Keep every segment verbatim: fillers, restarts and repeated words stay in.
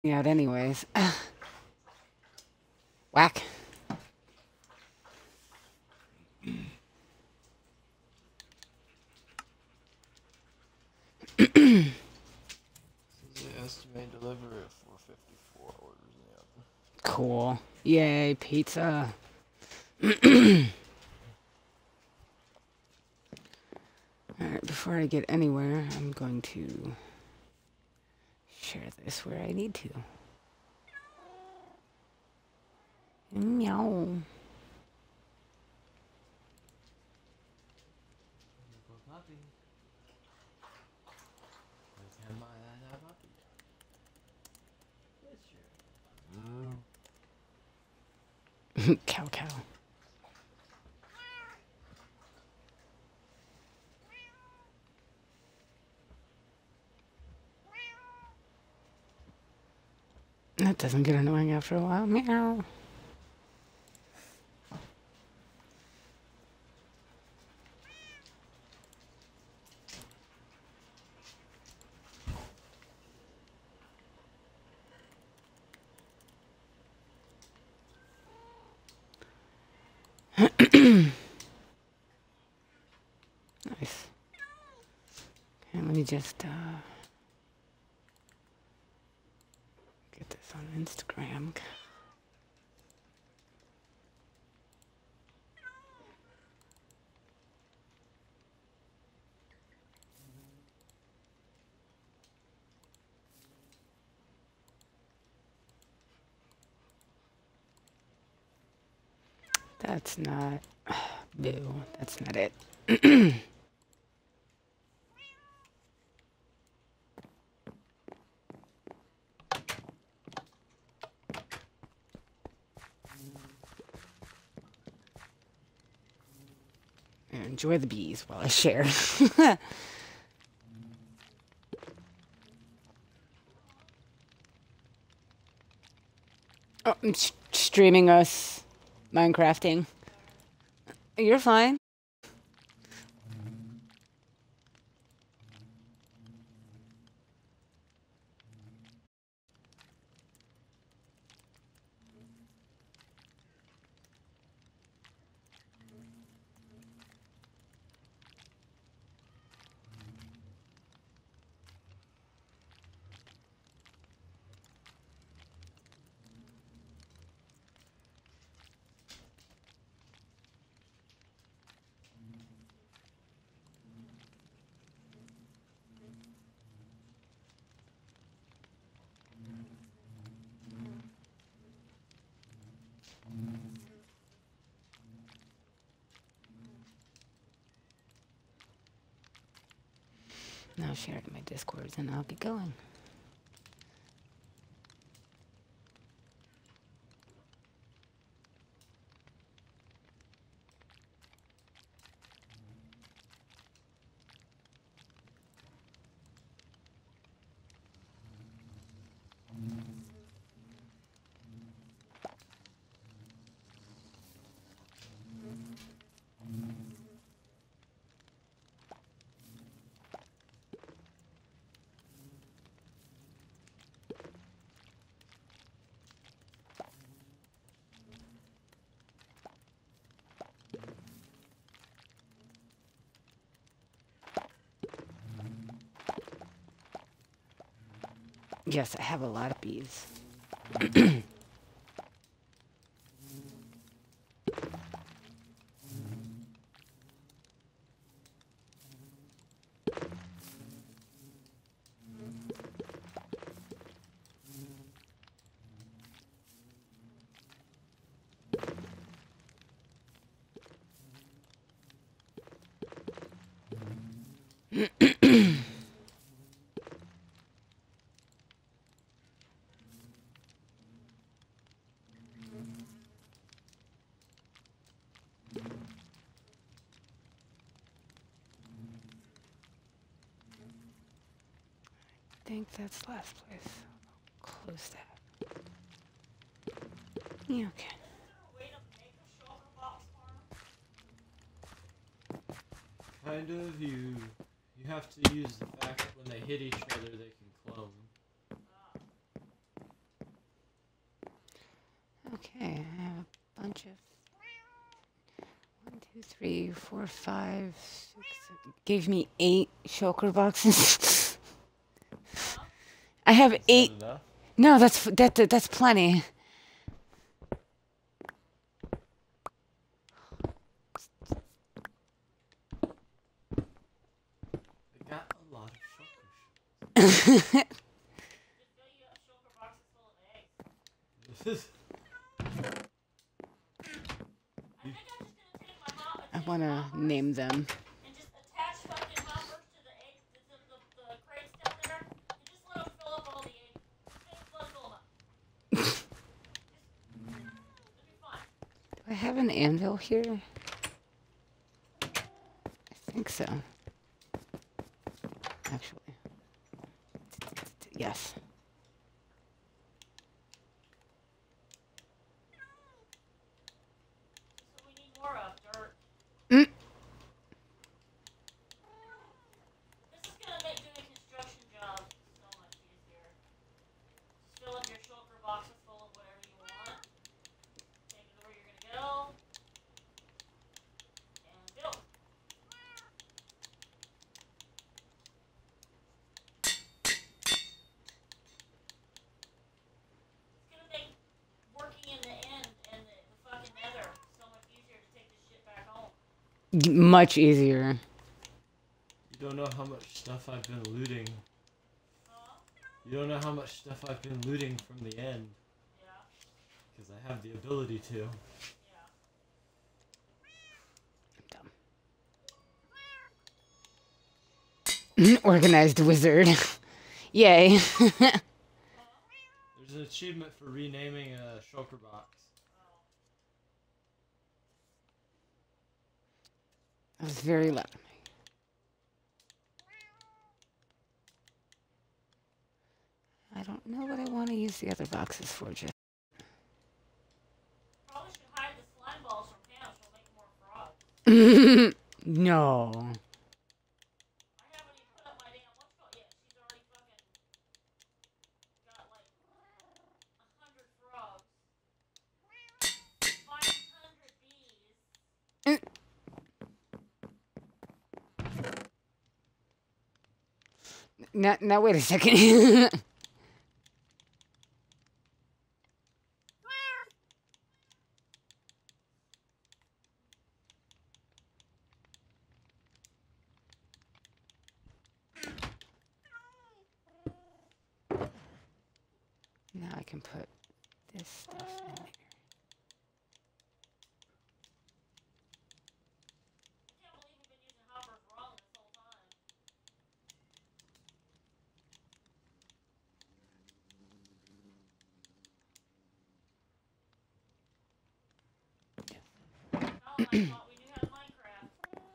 out anyways. Whack. Estimated delivery at four fifty-four orders in the oven. Cool. Yay, pizza. Alright, before I get anywhere, I'm going to share this where I need to. Meow. Cow cow. That doesn't get annoying after a while. Meow. Nice. Okay, let me just uh, get this on Instagram. That's not... Boo. That's not it. Enjoy the bees while I share. Oh, I'm st streaming us Minecrafting. You're fine. Now share it in my Discords and I'll get going. Yes, I have a lot of bees. I think that's last place. I'll close that. Yeah, okay. Kind of. You you have to use the fact that when they hit each other, they can clone. Okay, I have a bunch of one, two, three, four, five, six. Seven. Gave me eight shulker boxes. I have Is eight. that enough? No, that's that, that that's plenty. I got a lot of shulker shells. I want to name them. And just attach fucking hoppers to the egg, the, the, the, the crates down there, and just let them fill up all the eggs. Just let them fill them up. Just, it'll be fine. Do I have an anvil here? I think so. Actually. Yes. So we need more of dirt. Mm. This is gonna make doing construction jobs so much easier. Just fill up your shulker boxes full of whatever you want. Take it to where you're gonna go. And build. It's gonna make working in the end and the, the fucking nether so much easier to take this shit back home. Much easier. You don't know how much stuff I've been looting. Huh? You don't know how much stuff I've been looting from the end. Yeah. Because I have the ability to. Yeah. Dumb. Organized wizard. Yay. There's an achievement for renaming a shulker box. That was very loud. I don't know what I want to use the other boxes for, just. Probably should hide the slime balls from Pam. She'll make more frogs. No. I haven't even put up my damn what's called yet. She's already fucking got like a hundred frogs, five hundred bees. Now, now wait a second. Now I can put this stuff in there. I can't believe we've been using hoppers wrong this whole time. Kyle and I thought we knew how to Minecraft.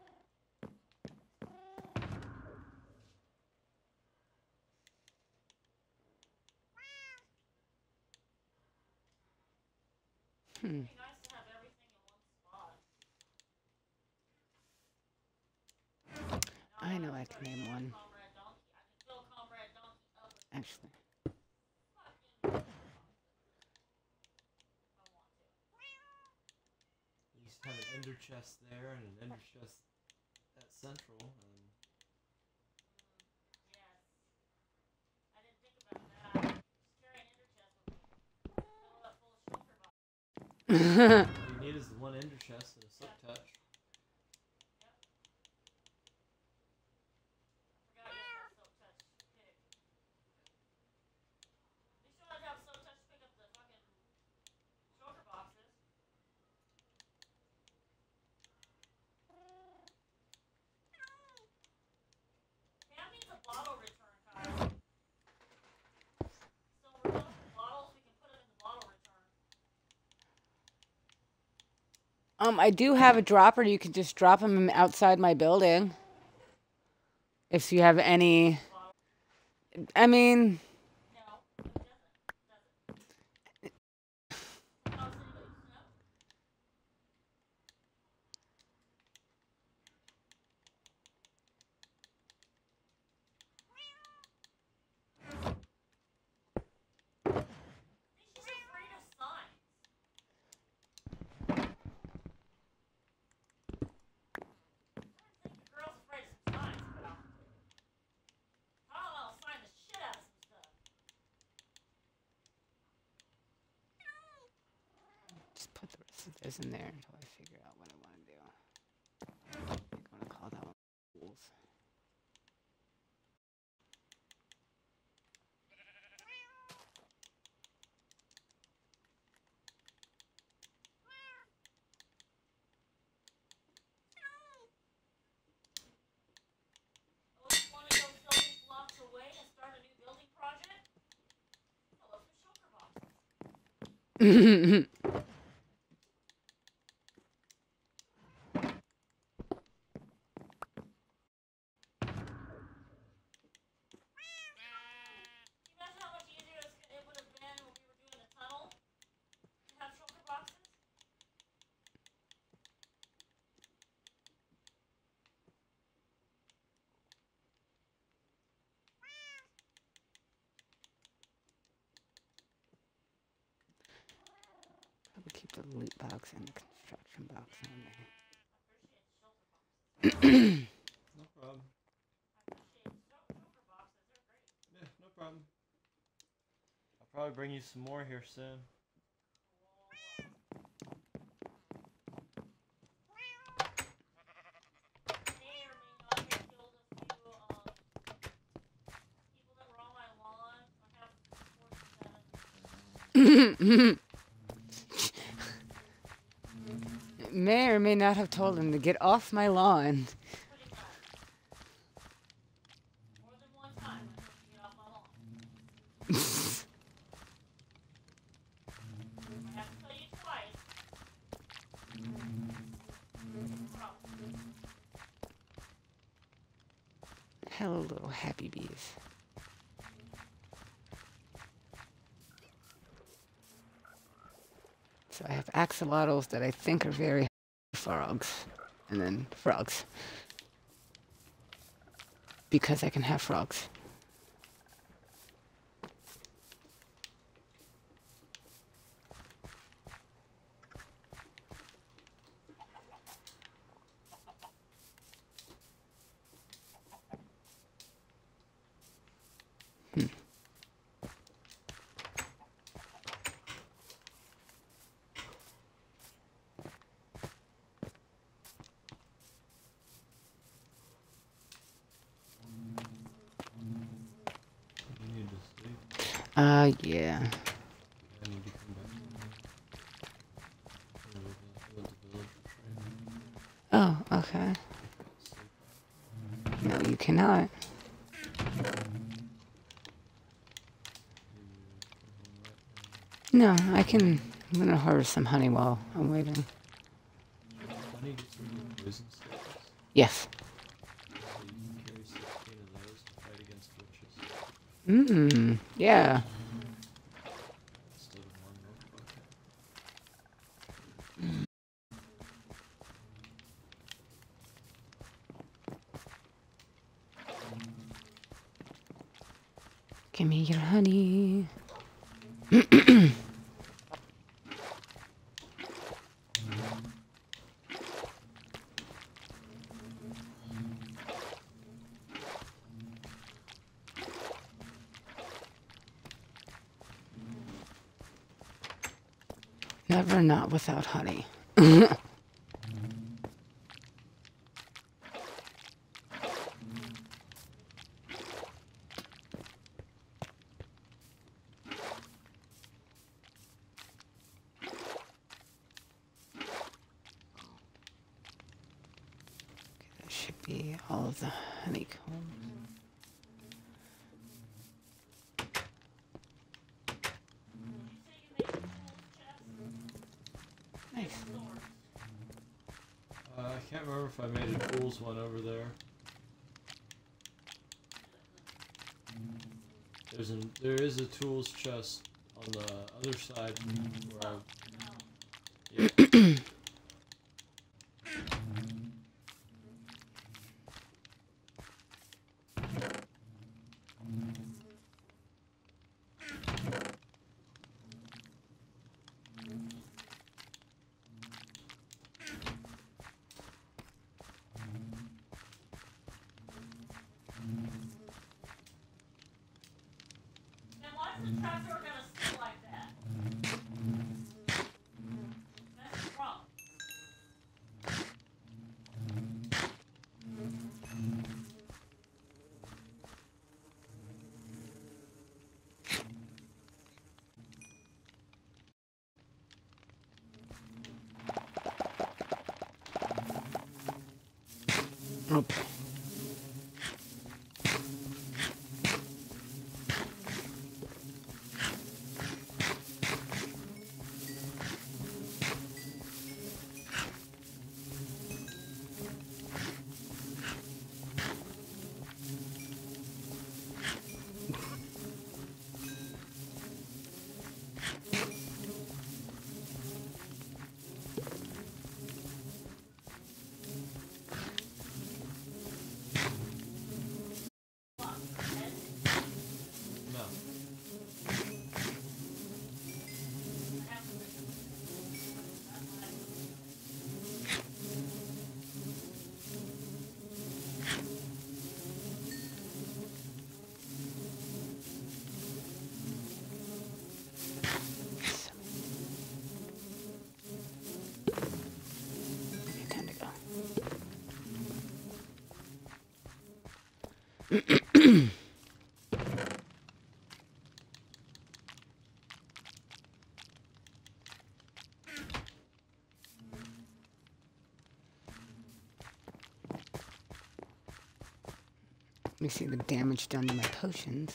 Hmm. It'd be nice to have everything in one spot. Now I know wanna I start can name using one. Comrade Donkey. I can fill Comrade Donkey up with Actually. fucking boxes. If I want to. You used to have an ender chest there and an ender chest at central. And Yes. I didn't think about that. Just carry an ender chest with me. Fill it up full of shulker boxes. all you need is the one ender chest and a silk touch. I forgot you had that silk touch pick. At least you don't have to have silk touch to pick up the fucking shulker boxes. Pam needs a bottle return, Kyle. So we're done with the bottles, we can put it in the bottle return. Um, I do have a dropper. You can just drop them outside my building. If you have any. I mean, No, it doesn't. Does it? Sometimes anybody uses no? I think she's afraid of signs. just put the rest of those in there until I figure out what I want to do. I'm gonna call that one tools. Oh, you want to go sell these blocks away and start a new building project? Oh, look for shulker boxes. Can you imagine how much easier it's, it would have been when we were doing the tunnel to have shulker boxes? Probably keep the loot box and the construction box on there. I appreciate the shulker boxes. No problem. I appreciate the shul- shulker boxes. They're great. Yeah, no problem. I'll probably bring you some more here soon. May or may not have killed a few um, people that were on my lawn. I have forty-seven. May or may not have told him to get off my lawn. Pretty much. More than one time I told you to get off my lawn. I have to tell you twice. Probably. Hello, little happy bees. So I have axolotls that I think are very happy frogs, and then frogs. Because I can have frogs. Hmm. You need to sleep. Uh, yeah. I need to come back to me. I went to I went to village retreat. Oh, okay. Sleep No, you cannot. after. You come home right No, I can. I'm gonna harvest some honey while I'm waiting. now. Honey gets rid of poison status. Yes. So you can carry sixteen of those to fight against witches. Mmm. Yeah. Instead of one notebook. Give me your honey. Never not without honey. That should be all of the honeycomb. Did you say you made the tools chest? Nice. Swords. Uh, I can't remember if I made a tools one over there. There's an there is a tools chest on the other side where I, yeah. Now why is the trapdoor gonna sit like that? Okay. No. Okay, time to go. Let me see the damage done to my potions.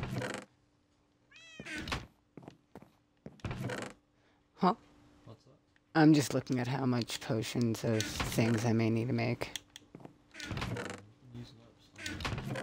Huh? What's that? I'm just looking at how much potions of things I may need to make. Using up some.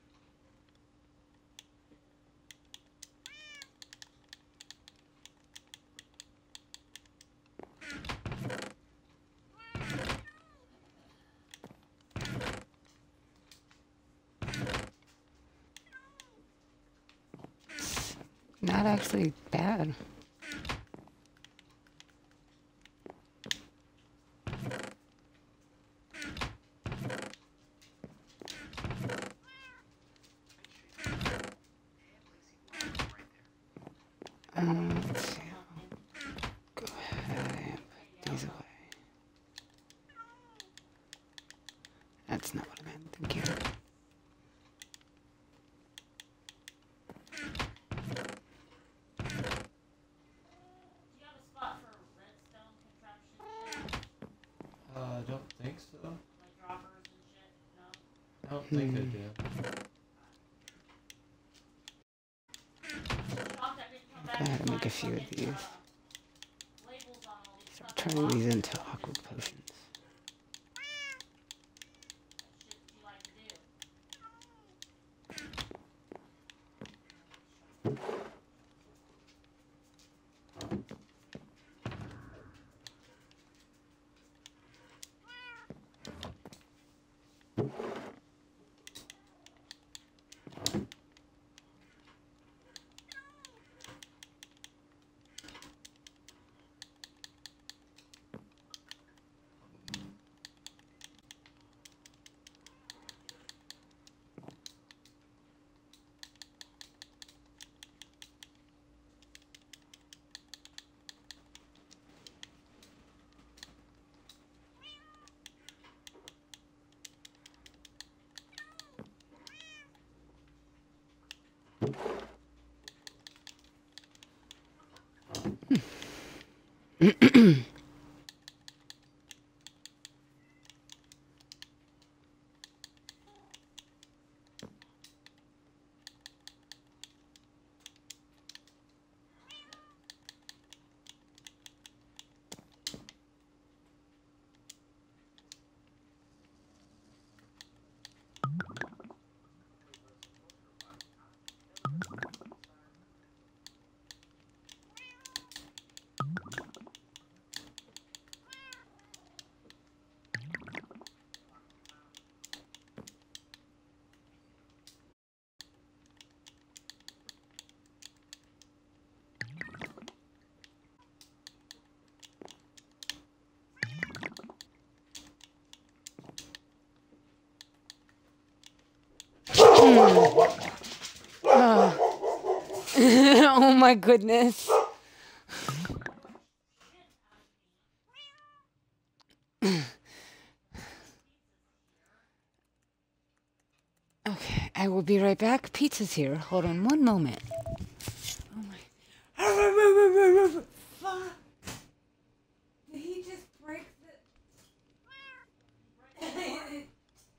Not actually bad. Um, let's see. Go ahead and put these away. That's not what I meant. Thank you. Do you have a spot for redstone contraption shit? Uh, I don't think so. Like droppers and shit? No? I don't think I Hmm. do. Shocked I didn't come back I had and to make a find few of fucking, these. uh, labels on all these Start fucking turning these boxes. into aqua potions. That shit that you like to do. Oh my goodness. Okay, I will be right back. Pizza's here. Hold on one moment. Oh my. Fuck. Did he just break the.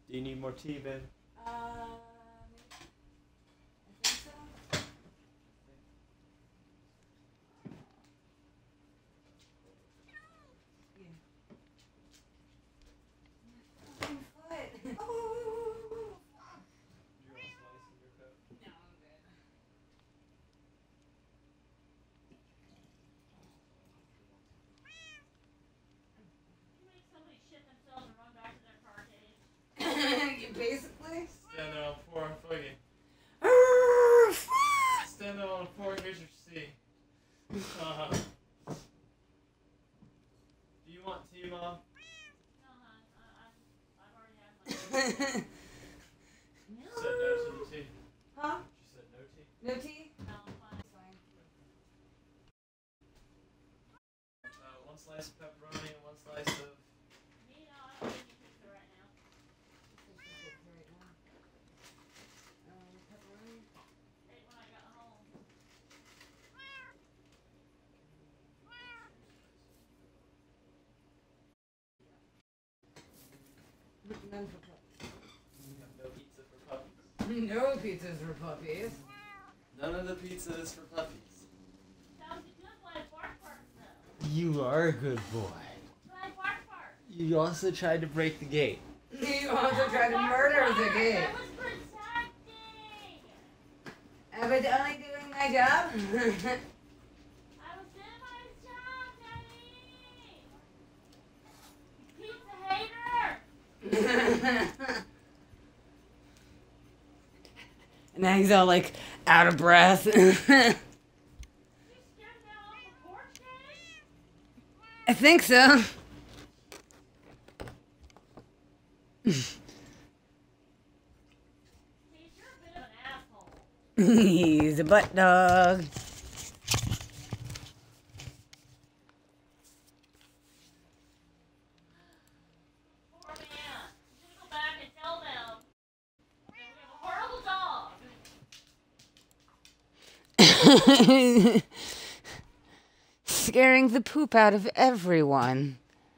Do you need more tea, babe? Uh, I think so. Do you want a slice in your cup? No, I'm good. You make somebody shit themselves and run back to their car cage. You basically. Stand there on four, Foggy. Stand there on four, here's your C. Uh-huh. Do you want tea, Mom? No, hon. I, I, I've already had my. She said no to the tea. Huh? She said no tea. No tea? No, I'm fine. Fine. Uh, one slice of pepperoni and one slice of... Me, no, I don't need pizza right now. Um, pepperoni. Ate when I got home. None for puppies. No pizza for puppies. No pizzas for puppies. None of the pizza is for puppies. Sounds a good boy. Bark, bark, though. You are a good boy. But bark, bark. You also tried to break the gate. You also tried to murder the gate. I was protecting. Am I only doing my job? I was doing my job, Daddy. Pizza hater. And now he's all like out of breath. You scared that off the porch, Daddy? I think so. See, you're a bit of an asshole. He's a butt dog. Poor man. You should go back and tell them that we have a horrible dog. Scaring the poop out of everyone.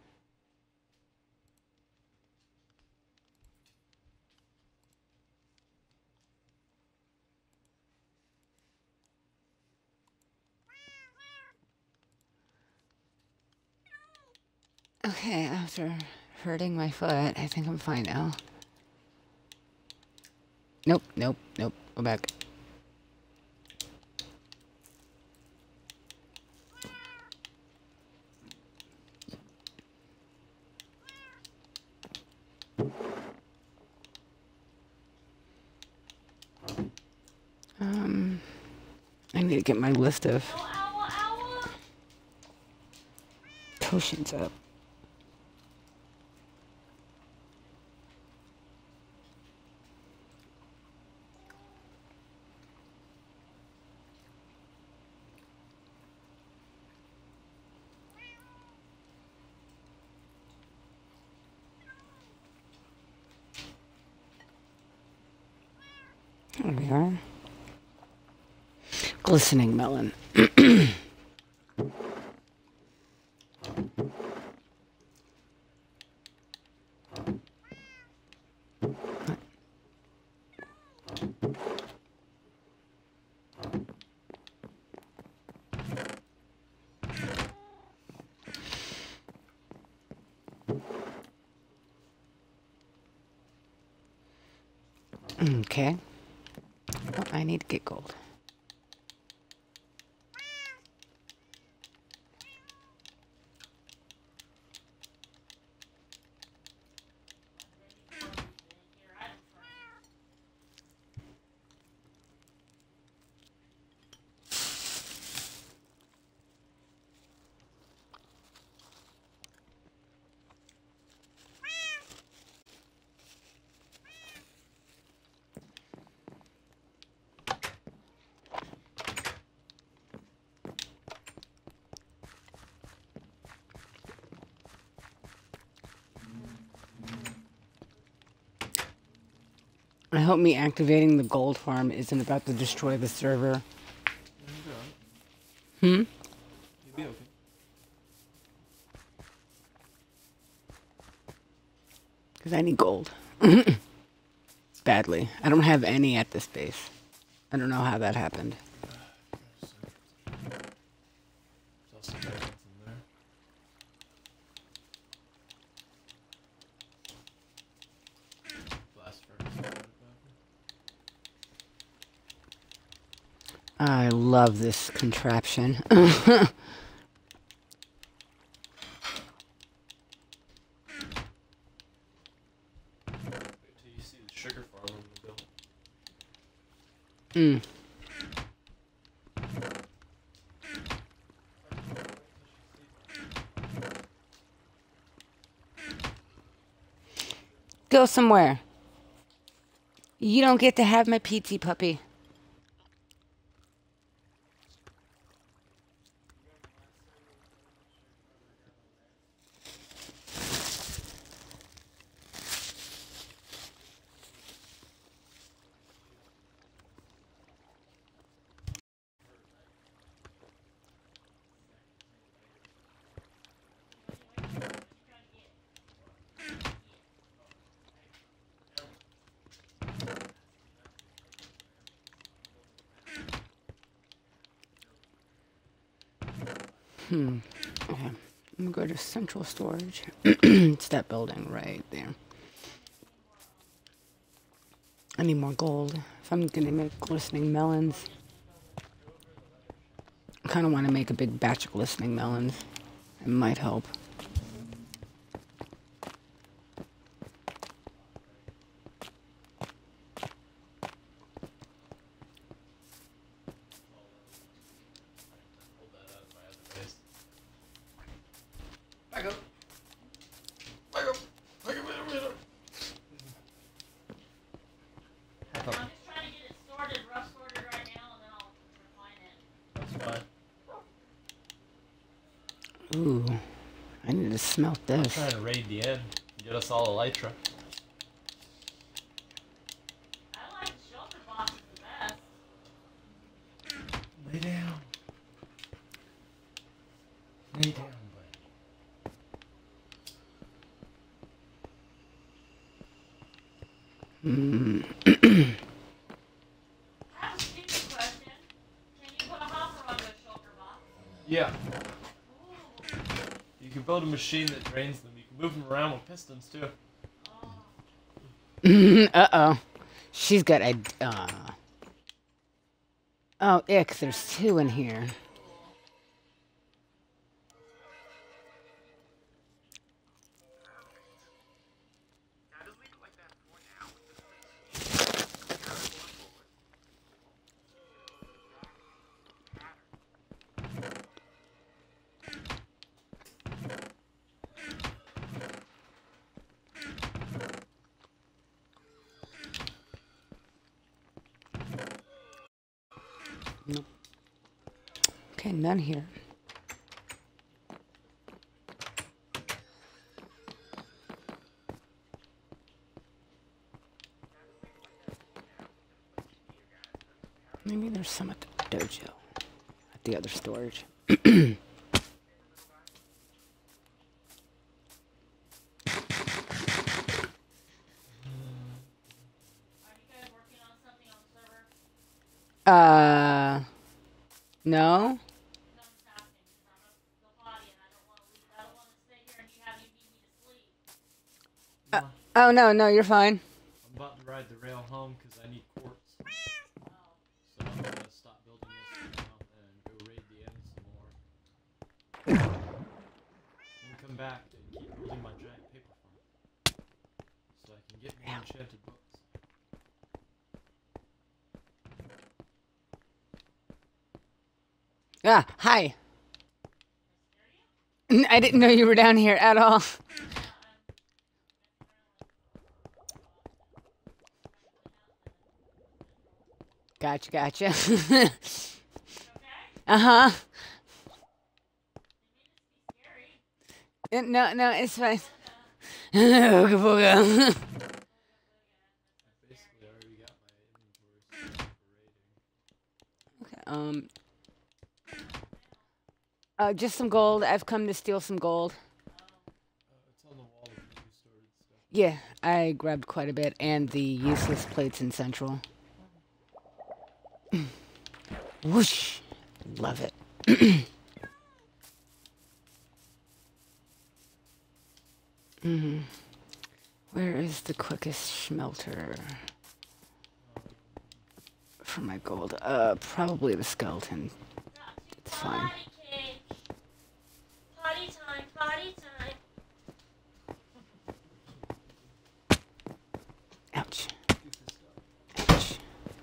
Okay, after hurting my foot, I think I'm fine now. Nope, nope, nope. Go back. Um, I need to get my list of Oh, ow, ow. potions up. There we are. Glistening melon. Okay. Oh, I need to get gold. I hope me activating the gold farm isn't about to destroy the server. Hmm? You'll be okay. Because I need gold. Badly. I don't have any at this base. I don't know how that happened. There's also diamonds in there. Blast furnace. I love this contraption. Wait till you see the sugar farm I'm gonna build. mm. Go somewhere. You don't get to have my P T puppy. Hmm. Okay. I'm gonna go to central storage. It's that building right there. I need more gold. If I'm gonna make glistening melons, I kind of want to make a big batch of glistening melons. It might help. Hold that out of my other base. Back up. Back up. Back up. Back up. Back up. I'm just trying to get it sorted, rough sorted right now, and then I'll refine it. That's fine. Ooh, I need to smelt I'm this. trying to raid the end and get us all elytra. I like the shelter boxes the best. Lay down. Lay down, buddy. Mm. I have a stupid question. Can you put a hopper onto a shelter box? Yeah. Ooh. You can build a machine that drains them. You can move them around with pistons too. Oh. Uh-oh. She's got a... Uh... Oh, ick, there's two in here. Nope. Okay, none here. Maybe there's some at the dojo. At the other storage. Are you guys working on something on the server? Uh... No? No, I'm just asking because I'm a go potty and I don't want to leave. I don't want to stay here and you have you need me to sleep. Uh, No, oh, no, no, you're fine. I'm about to ride the rail home because I need quartz. Oh. So I'm gonna stop building this now and go raid the end some more. And come back and keep building my giant paper farm. So I can get more enchanted books. Ah, hi. I didn't know you were down here at all. Gotcha, gotcha. Okay? Uh-huh. Scary. Uh, No, no, it's fine. Ooga booga. I basically already got my inventory set for raiding. Okay, um... Uh, just some gold. I've come to steal some gold. Uh, it's on the wall of the new stored stuff. Yeah, I grabbed quite a bit, and the useless plates in Central. Whoosh! Love it. mm. Where is the quickest smelter for my gold? Uh, probably the skeleton. It's fine. Potty cake. Potty time, potty time. Ouch. Ouch.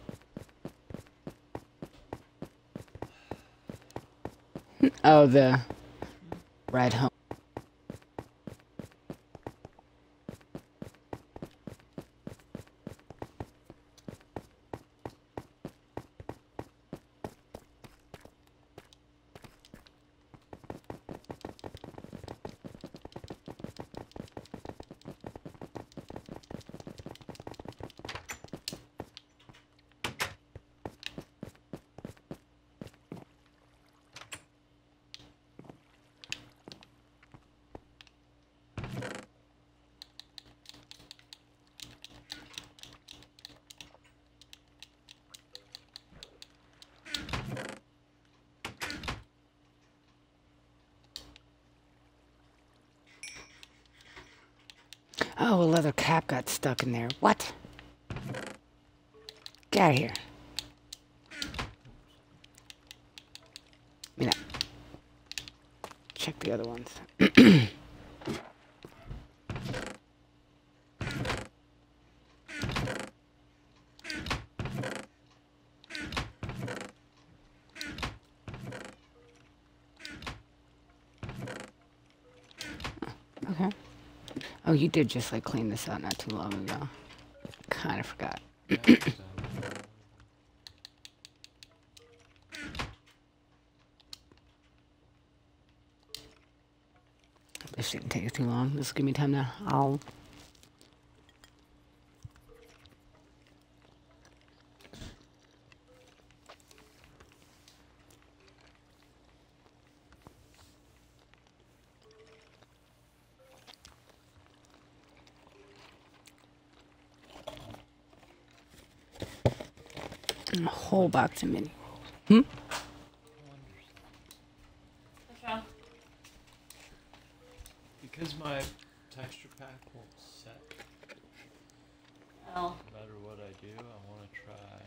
Oh, the ride home. Oh, a leather cap got stuck in there. What? Get out of here. Yeah. Check the other ones. Okay. Oh, you did just like clean this out not too long ago. Kind of forgot. This didn't take too long. Just give me time to. I'll. A whole box of mini. Hmm? What's wrong? Because my texture pack won't set, Oh. no matter what I do, I want to try.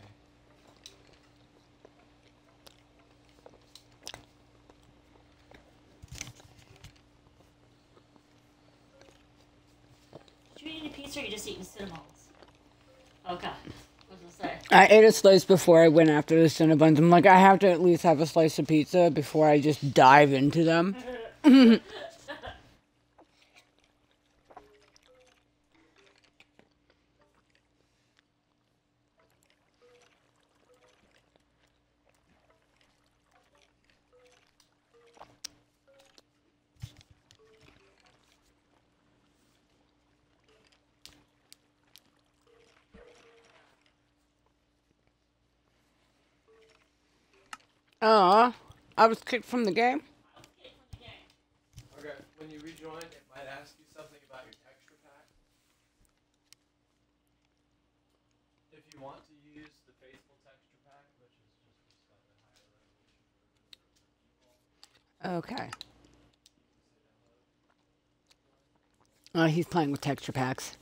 Did you eat any pizza or you just eating cinnamons? Okay. What was I say? I ate a slice before I went after the Cinnabons. I'm like, I have to at least have a slice of pizza before I just dive into them. Oh, I was kicked from the game. Okay, when you rejoin, it might ask you something about your texture pack. If you want to use the faithful texture pack, which is just a slightly higher resolution version of the default, Okay. Oh, he's playing with texture packs.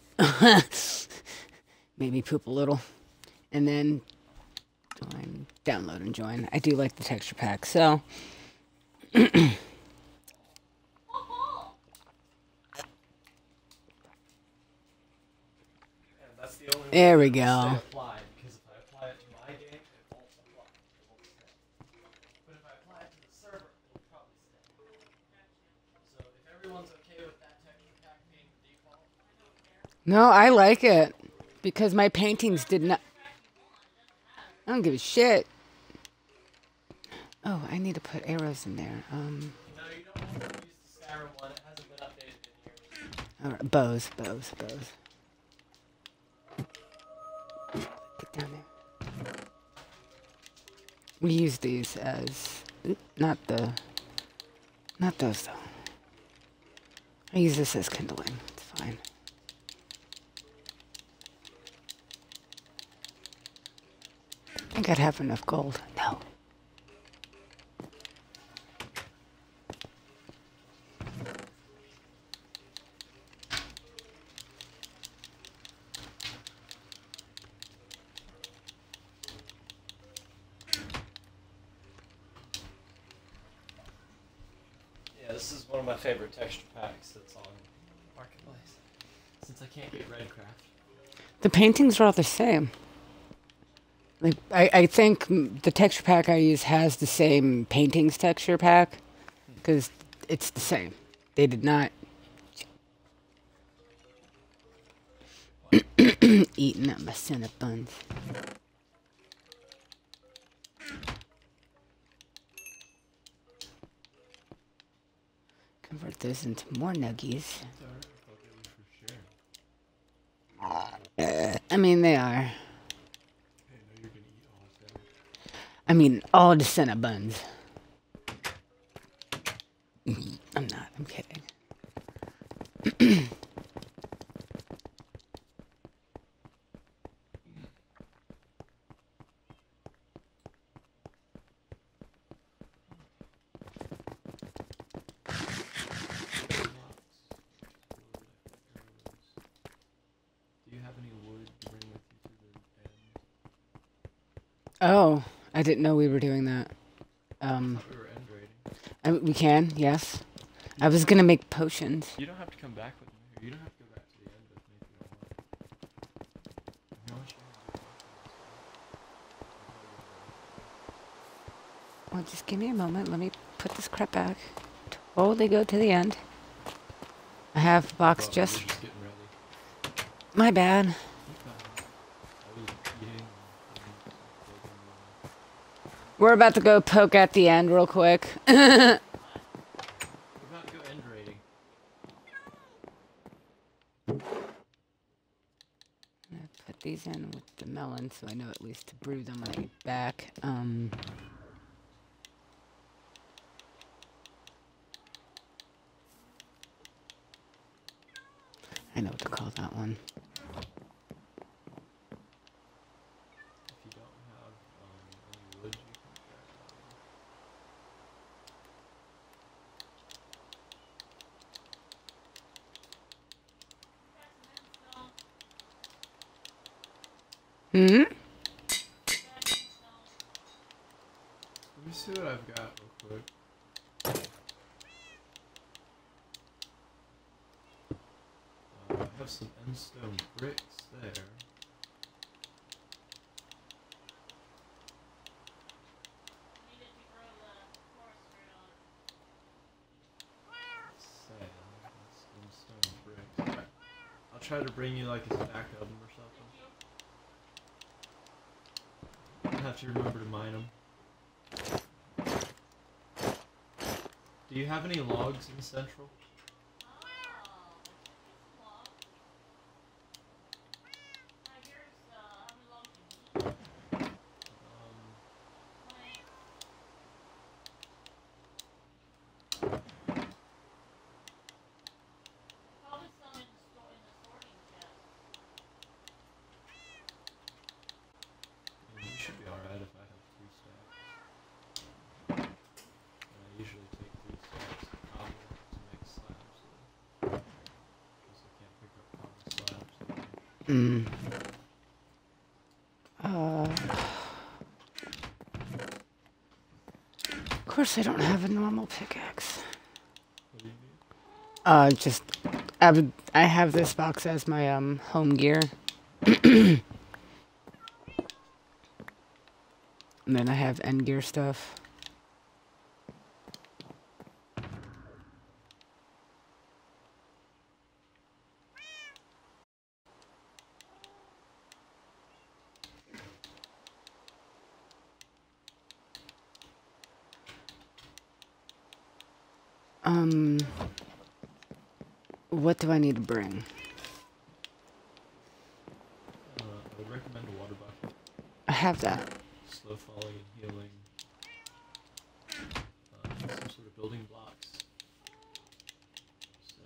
Made me poop a little. And then join, download and join. I do like the texture pack, so. and that's the only There way we that it'll go. stay applied, because if I apply it to my game, it won't apply. It won't stay. But if I apply it to the server, it'll probably stay. So if everyone's okay with that texture pack being the default, No, I like it. Because my paintings did not. I don't give a shit. Oh, I need to put arrows in there. Um, no, you don't have to use the Skyrim one. It hasn't been updated in years. all right, bows, bows, bows. Get down there. We use these as oop, not the, not those though. I use this as kindling. It's fine. think I'd have enough gold. No. Yeah, this is one of my favorite texture packs that's on Marketplace. Since I can't get Redcraft. The paintings are all the same. Like I, I think mm, the texture pack I use has the same paintings texture pack because it's the same. They did not eating up my cinnamon buns. Convert those into more nuggies. Uh, I mean, they are. I mean, all the cinnamon buns. I'm not. I'm kidding. Do you have any wood to bring with you to the end? Oh, I didn't know we were doing that. Um, I thought we were end raiding. I, we can, yes. I was gonna make potions. You don't have to come back with me. Or you don't have to go back to the end with me if you don't want. If you want to Well, just give me a moment. Let me put this crap back. Totally go to the end. I have a box Well, just. we're just getting ready. My bad. Okay. I was eating and and building the- We're about to go poke at the end real quick. We're about to go end raiding. Put these in with the melon so I know at least to brew them when I get back. Um, I know what to call that one. If you don't have um, any wood, you can grab that one. Hmm? Let me see what I've got real quick. Uh, I have some endstone bricks there. Needed to grow the forestry on. Sand. That's endstone bricks. Alright. I'll try to bring you like a stack of them or something. I'll have to remember to mine them. Do you have any logs in Central? Oh, that's a lot. Uh, here's, uh, how many logs you need? Um, Planks. Probably some in the store in the sorting chest. I mean, you should be alright if I have three stacks. And I usually take three stacks of cobble to make slabs with. Because I can't pick up cobble slabs. Mm. Uh, of course, I don't have a normal pickaxe. What do you need? Uh, just I would. I have this box as my um home gear. And then I have end gear stuff. Um, what do I need to bring? Uh, I would recommend a water bucket. I have that. Slow falling and healing. Uh, some sort of building blocks. So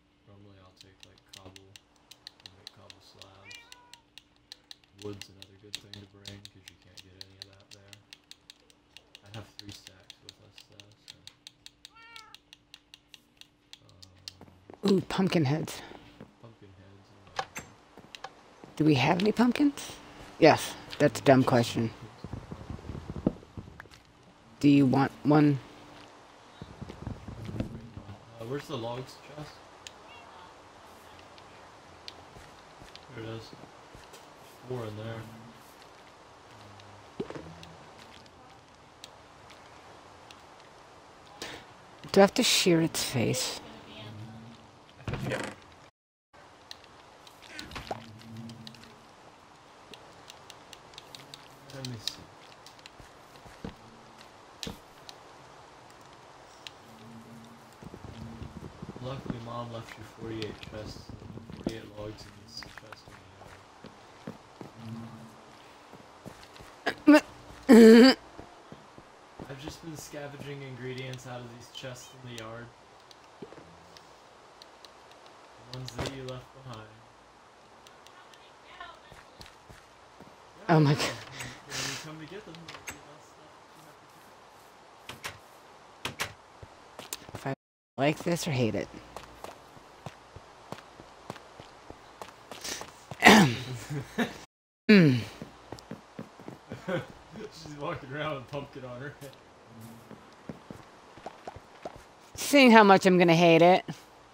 normally I'll take like cobble and make cobble slabs. Wood's another good to bring because you can't get any of that there. I have three stacks with us though, so. Um, Ooh, pumpkin heads. pumpkin heads and Do we have any pumpkins? Yes, that's a dumb question. Do you want one? Uh, where's the logs chest? There it is. Four in there. Do I have to shear its face? Yeah. Let me see. Luckily, Mom left you forty-eight chests, forty-eight logs in this chest in the yard. I've just been scavenging ingredients out of these chests in the yard. The ones that you left behind. Oh my Yeah, God. When you come to get them, there'll be less stuff you have to Like this or hate it? mm. pick. She's walking around with pumpkin on her head. Seeing how much I'm gonna hate it.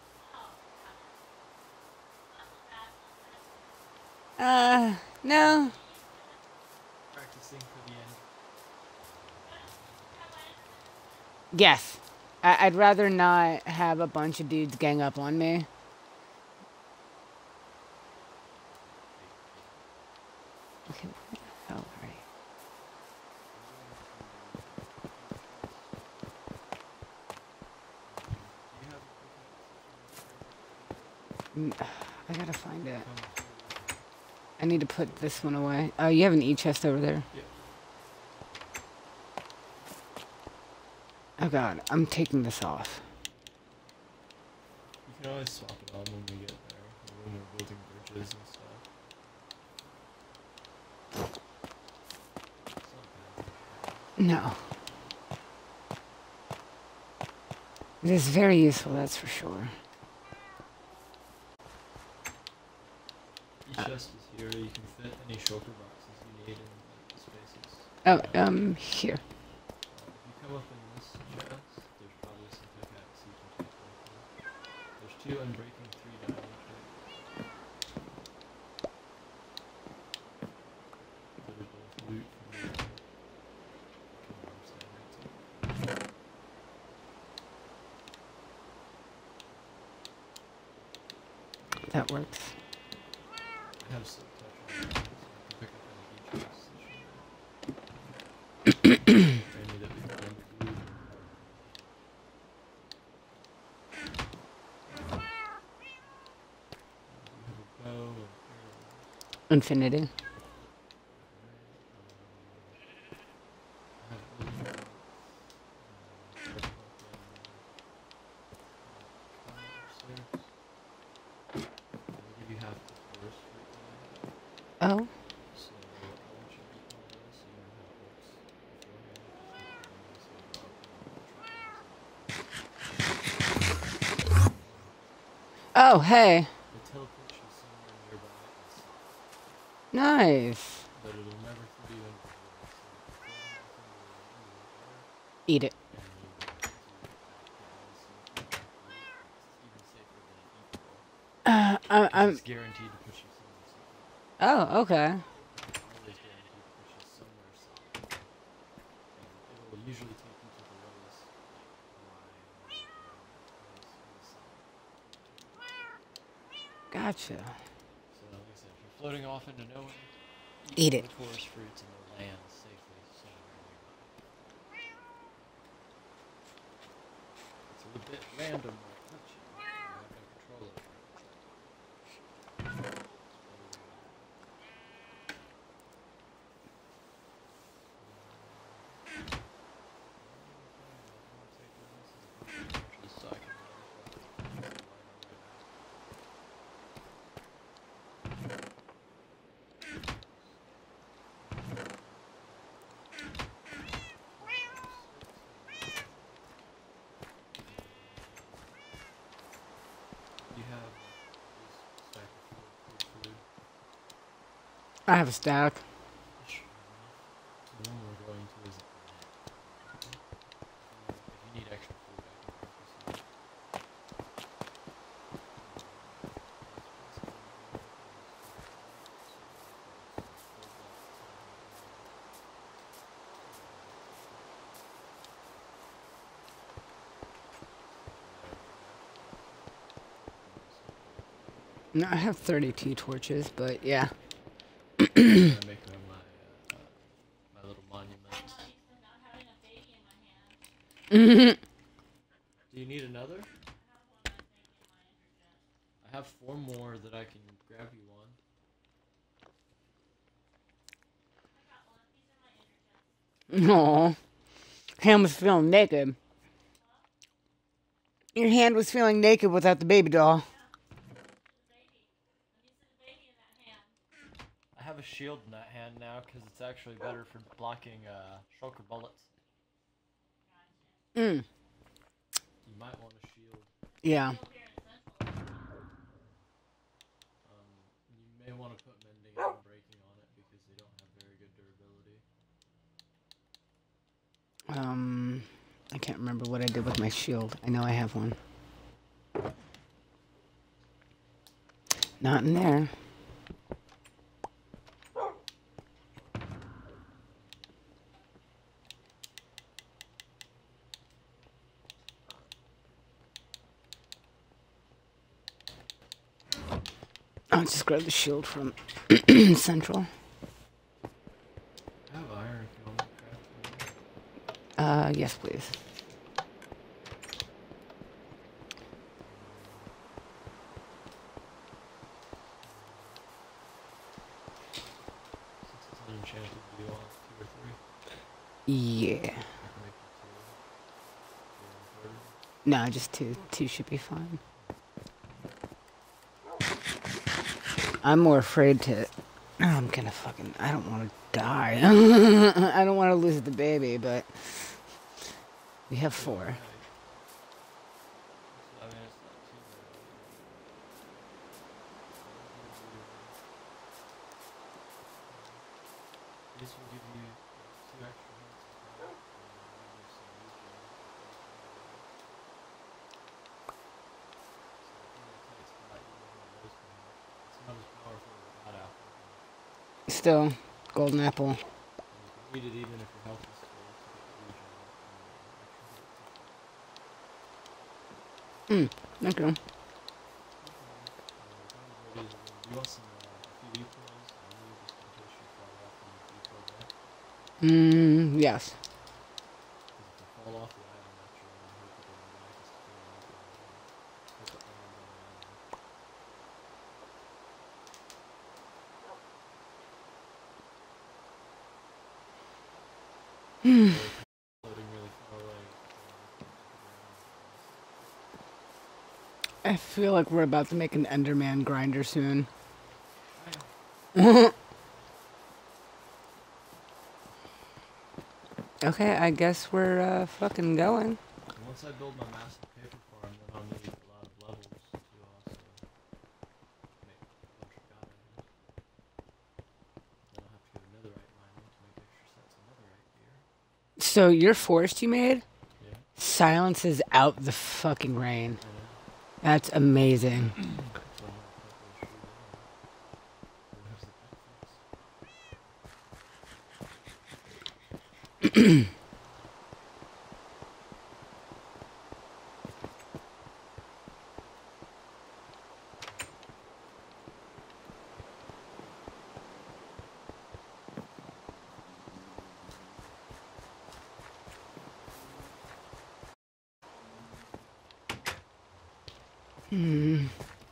Uh, no. Practicing for the end. Yes. I- I'd rather not have a bunch of dudes gang up on me. Okay, what the hell, right? Mm, I gotta find it. I need to put this one away. Oh, you have an E-chest over there. Yep. Oh god, I'm taking this off. You can always swap it on when we get there, or when we're building bridges and stuff. It's not bad. No. It is very useful, that's for sure. Each chest is here. You can fit any shulker boxes you need in the spaces. Oh, Uh, um, here. if you come up in this chest, there's probably some pickaxe you can take with you. There's two unbreaking three diamond picks. That are both loot from the Kingdom Standard. That works. I have some touch on it, so I can pick up any key chests that you need. Any that we find loot. You have a bow and arrows. Infinity. I have wood, uh, pumpkin, uh, upstairs. I'll give you half the forest right now. Oh, So I want you to eat all this so you know how it works beforehand. Just look at the so you oh, hey. It teleports you somewhere nearby and stuff, Nice. but it'll never throw you into the water. So if you're floating off in the, in the air Eat it. and you want to get back down and see if you can eat it, it's even safer than an eat ball. Uh, I, 'Cause I'm. it's guaranteed to put you somewhere safe. Oh, okay. Always guaranteed to put you somewhere safe. And it'll usually take you to the lowest line or the lowest in the sun. Gotcha. So like I said, if you're floating off into nowhere, Eat some it. of the forest fruits and they'll land safely somewhere nearby. It's a little bit random when it touch you. You have no control over it. Just so I can know if I can find my way back. I have a stack. Sure enough. The one we're going to is at the net. If you, if you need extra food, I can grab you some. No, I have thirty-two torches, but yeah. I'm gonna make her my uh, my little monument. I'm not used to not having a baby in my hand. Do you need another? I have one, I think, in my interjet. I have four more that I can grab you one. I got one. These are my interjets. Aw. Hand was feeling naked. Your hand was feeling naked without the baby doll. The baby. I'm used to the baby in that hand. I have a shield in that hand now because it's actually better for blocking uh, shulker bullets. Gotcha. Mm. You might want a shield. Yeah. Still here in Central. Um, you may want to put mending and breaking on it because they don't have very good durability. Um, I can't remember what I did with my shield. I know I have one. Not in there. I'll just grab the shield from Central. I have iron if you want me to craft it. Uh, yes, please. Since it's unenchanted, do you want two or three? Yeah. I can make you two. Two and third. No, just two. Two should be fine. I'm more afraid to. I'm gonna fucking. I don't want to die. I don't want to lose the baby, but we have four. Right. So, I mean, it's not too bad. This will give you two extra health as well. And give you some regen. So I think it's tight spot. You want one of those kind. It's not as powerful as that apple. But Still, golden apple. you can eat it even if your health is full to get regen and extra Mm, health. thank you. Okay. Uh, do you want some uh, P V pills? I know just in case you fall off and you fall back. Mm, yes. Because if you fall off the island after a while, you could go back just to clean up and uh, pick up land on the island. Hmm. Or if you're floating really far away, you can throw an earthquake to the ground. I feel like we're about to make an Enderman grinder soon. I Okay, I guess we're uh, fucking going. And once I build my massive paper farm, then I'll need a lot of levels to also make a bunch of god items. Then I'll have to go netherite mining to make extra sets of netherite gear. So your forest you made Yeah, silences out the fucking rain. I know. That's amazing. So I'll have to put those shoes in. Where's the pet fix? Hmm.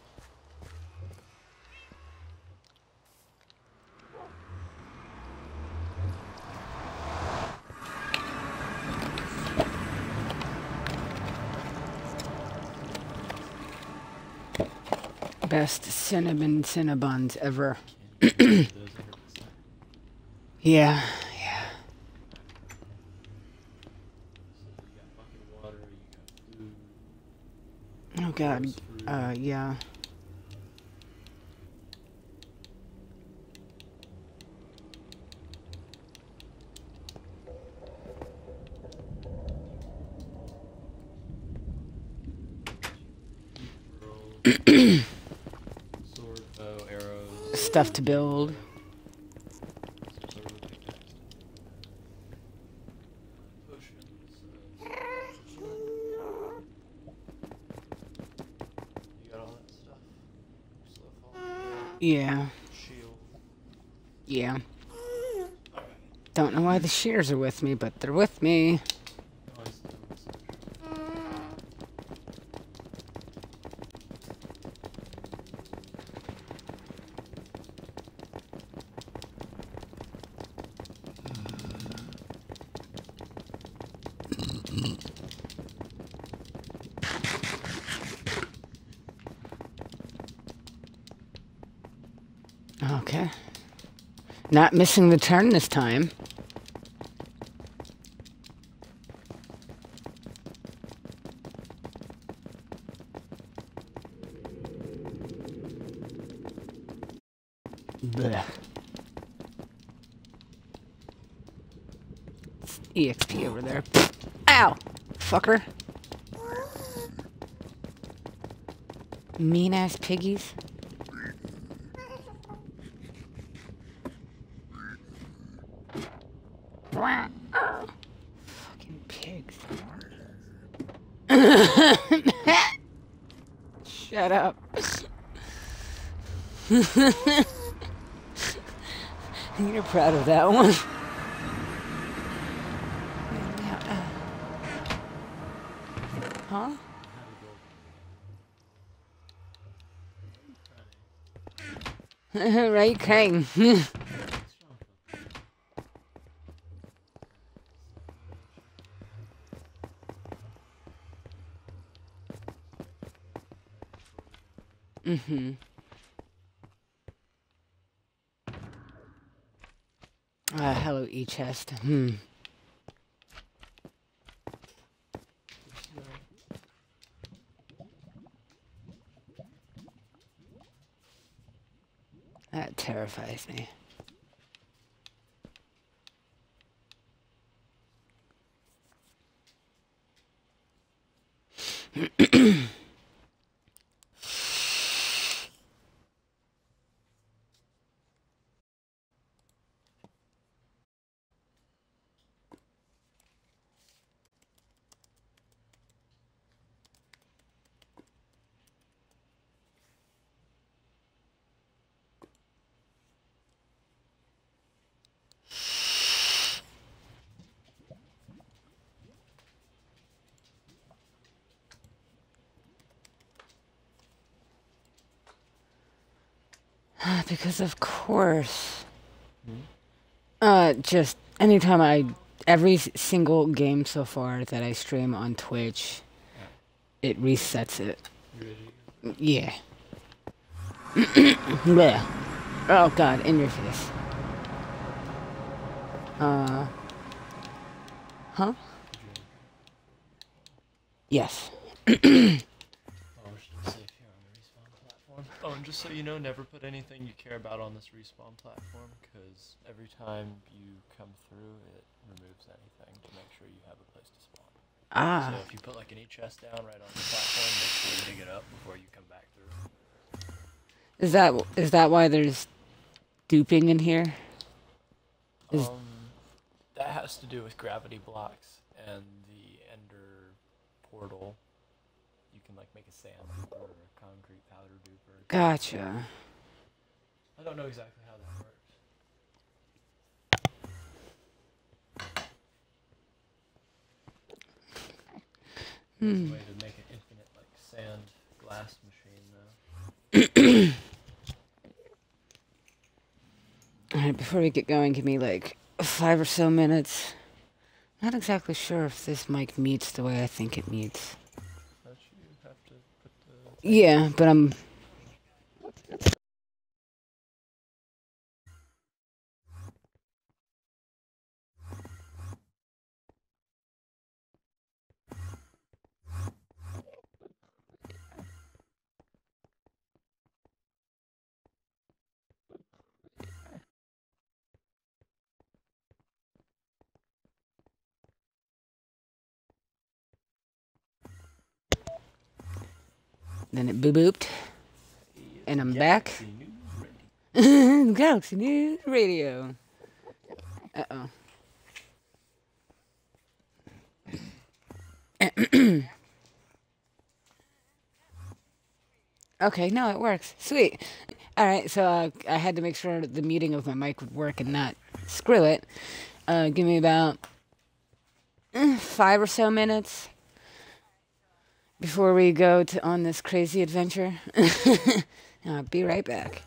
Best cinnamon cinnabuns ever. Can't even get those one hundred percent. Yeah, yeah. So you got bucket of water, you got food, Oh god. forest fruit. Uh, yeah. stuff to build. So really pickaxe. Potions. Uh, you got all that stuff? Slow fall. Yeah, Shield. yeah. Alright. Don't know why the shears are with me, but they're with me. Always done with such. Okay. Not missing the turn this time. Blech. It's E X P over there. Ow! Fucker. Mean ass piggies. Fucking pigs. Shut up. You're proud of that one. Huh? Right, Krang. Mm-hmm. Uh, hello, E-chest. Hmm. That terrifies me. Because of course. Hmm? Uh, just anytime I, every s- single game so far that I stream on Twitch, it resets it. You ready to go? Yeah. Blech. Oh god, in your face. Uh. Huh? Yes. Oh, we're still safe here on the respawn platform. Oh, and just so you know, never put anything you care about on this respawn platform, because every time you come through, it removes anything to make sure you have a place to spawn. Ah. So if you put like an E-chest down right on the platform, make sure you dig it up before you come back through. Is that is that why there's duping in here? Is- Um, that has to do with gravity blocks and the ender portal. You can like make a sand duper or a concrete powder duper. Gotcha. I don't know exactly how that works. There's Hmm. a way to make an infinite like sand glass machine though. Alright, before we get going, give me like five or so minutes. Not exactly sure if this mic mutes the way I think it mutes. Don't you have to put the Yeah, but I'm... Then it boo-booped. And I'm back. Galaxy News ready. Galaxy News Radio. Uh oh. Okay, no, it works. Sweet. All right, so uh, I had to make sure the muting of my mic would work and not screw it. Uh, give me about eh, five or so minutes before we go to on this crazy adventure. I'll be right back.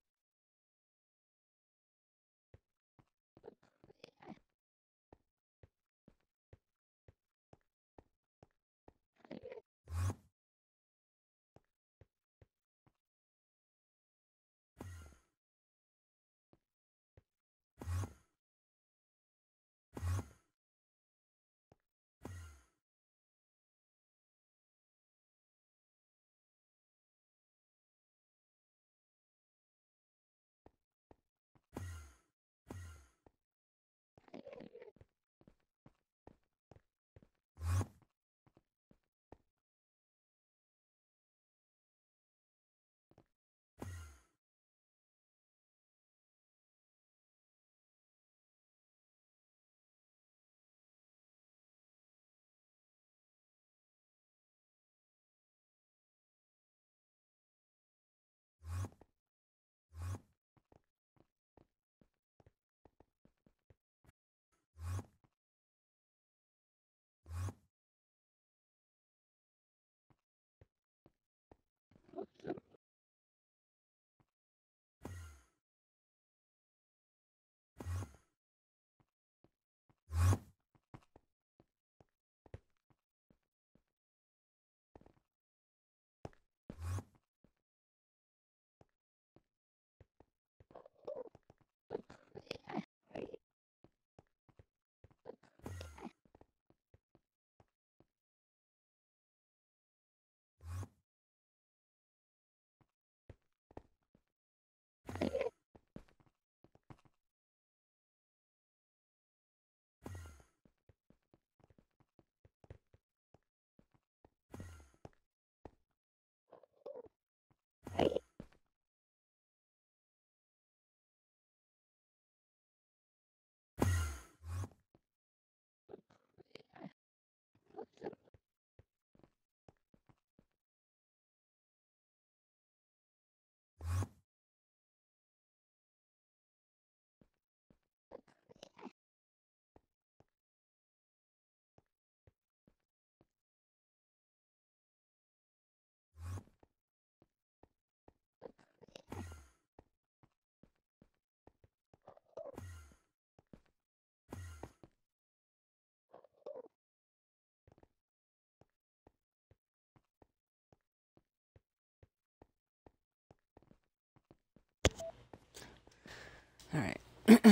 All right.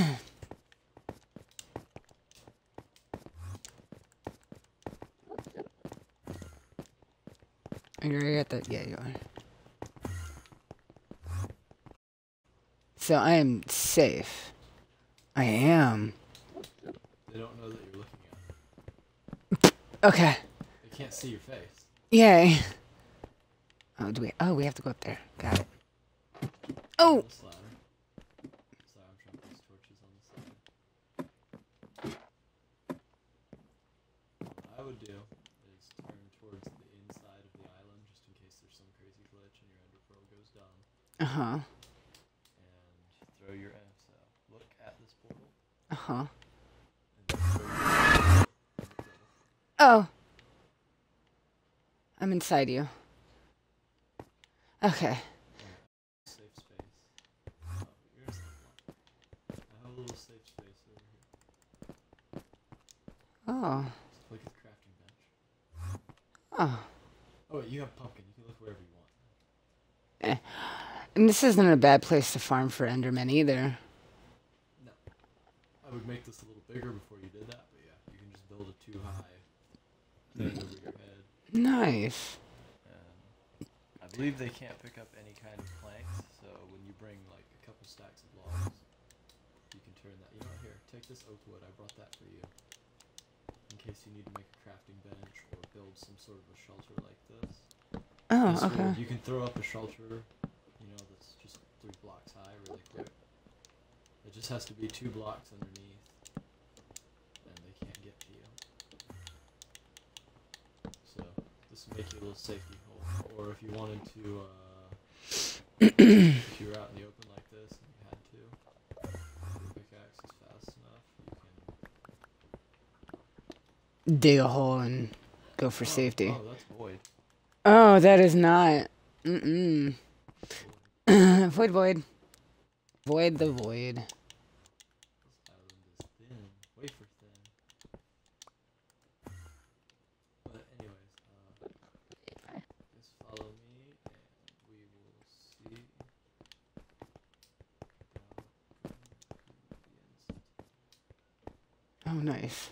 Are you ready at that? Yeah, you are. So I am safe. I am. They don't know that you're looking at them. Okay. They can't see your face. Yay. Oh, do we? Oh, we have to go up there. Got it. Oh. This ladder. Sorry, I'm trying to place torches on the side. What I would do is turn towards the inside of the island just in case there's some crazy glitch and your ender pearl goes down. Uh huh. And throw your F out. Look at this portal. Uh huh. And then throw your F in the portal. Oh. I'm inside you. Okay. Safe space. Oh, you're in a safe block. I have a little safe space over here. Oh. Just look at the crafting bench. Oh. Oh, wait, you have pumpkin. You can look wherever you want. Eh. And this isn't a bad place to farm for Endermen either. No. I would make this a little bigger before you did that, but yeah, you can just build a too high thing over your head. Nice. And I believe they can't pick up any kind of planks, so when you bring like a couple stacks of logs, you can turn that. You know what? Here, take this oak wood. I brought that for you. In case you need to make a crafting bench or build some sort of a shelter like this. Oh, This okay. wood, you can throw up a shelter, you know, that's just three blocks high really quick. It just has to be two blocks underneath, and they can't get to you. So this will make you a little safety hole. Or if you wanted to, uh, if you were out in the open like this and you had to, your pickaxe is fast enough, you can. Dig a hole and go for Oh, safety. Oh, that's void. Oh, that is not. Mm-mm. Void, void. Void the void. This island is thin, wafer thin. But anyways, uh, just follow me, and we will see. Oh, nice.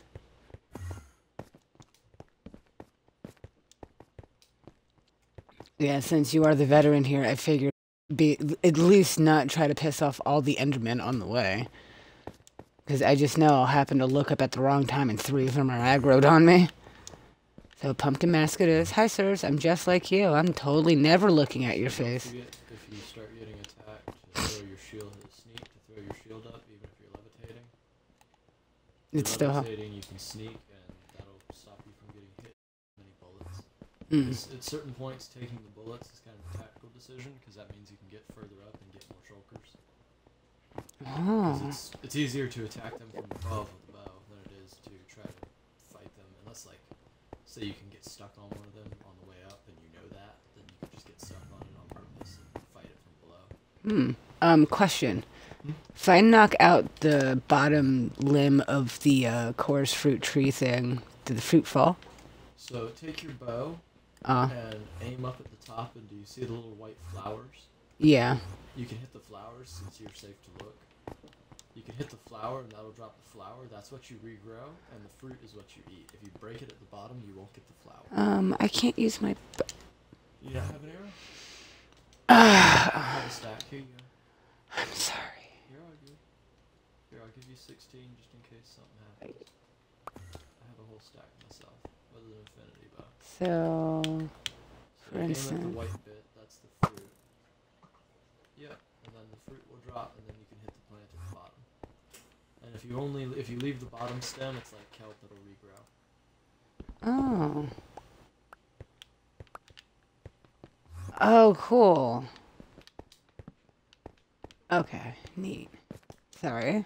Yeah, since you are the veteran here, I figured be at least not try to piss off all the Endermen on the way. Because I just know I'll happen to look up at the wrong time and three of them are aggroed on me. So Pumpkin Mask it is. Hi, sirs. I'm just like you. I'm totally never looking at your Don't face. forget, if you start getting attacked, to throw your shield, hit a sneak, to throw your shield up, even if you're levitating. If It's you're still... levitating, you can sneak, and that'll stop you from getting hit with many bullets. Mm. It's, at certain points, taking the bullets is kind of a tactical decision, because that means you can get further up and get more shulkers. 'Cause Oh. it's, it's easier to attack them from above with a bow than it is to try to fight them, unless, like, say you can get stuck on one of them on the way up, and you know that, then you can just get stuck on it on purpose and fight it from below. Hmm. Um, question. Hmm? If I knock out the bottom limb of the uh, coarse fruit tree thing, did the fruit fall? So take your bow Uh, and aim up at the top, and do you see the little white flowers? yeah. You can hit the flowers since you're safe to look. You can hit the flower and that'll drop the flower. That's what you regrow, and the fruit is what you eat. If you break it at the bottom, you won't get the flower. Um, I can't use my... b- You don't have an arrow? I have a stack. Here you go. I'm sorry. You're all good. Here, I'll give you sixteen just in case something happens. I have a whole stack myself, other than infinity bow. So, So For you aim at instance- the white bit, that's the fruit. Yep, and then the fruit will drop, and then you can hit the plant at the bottom. And if you only if you leave the bottom stem, it's like kelp that'll regrow. oh. Oh, cool. Okay, neat. Sorry.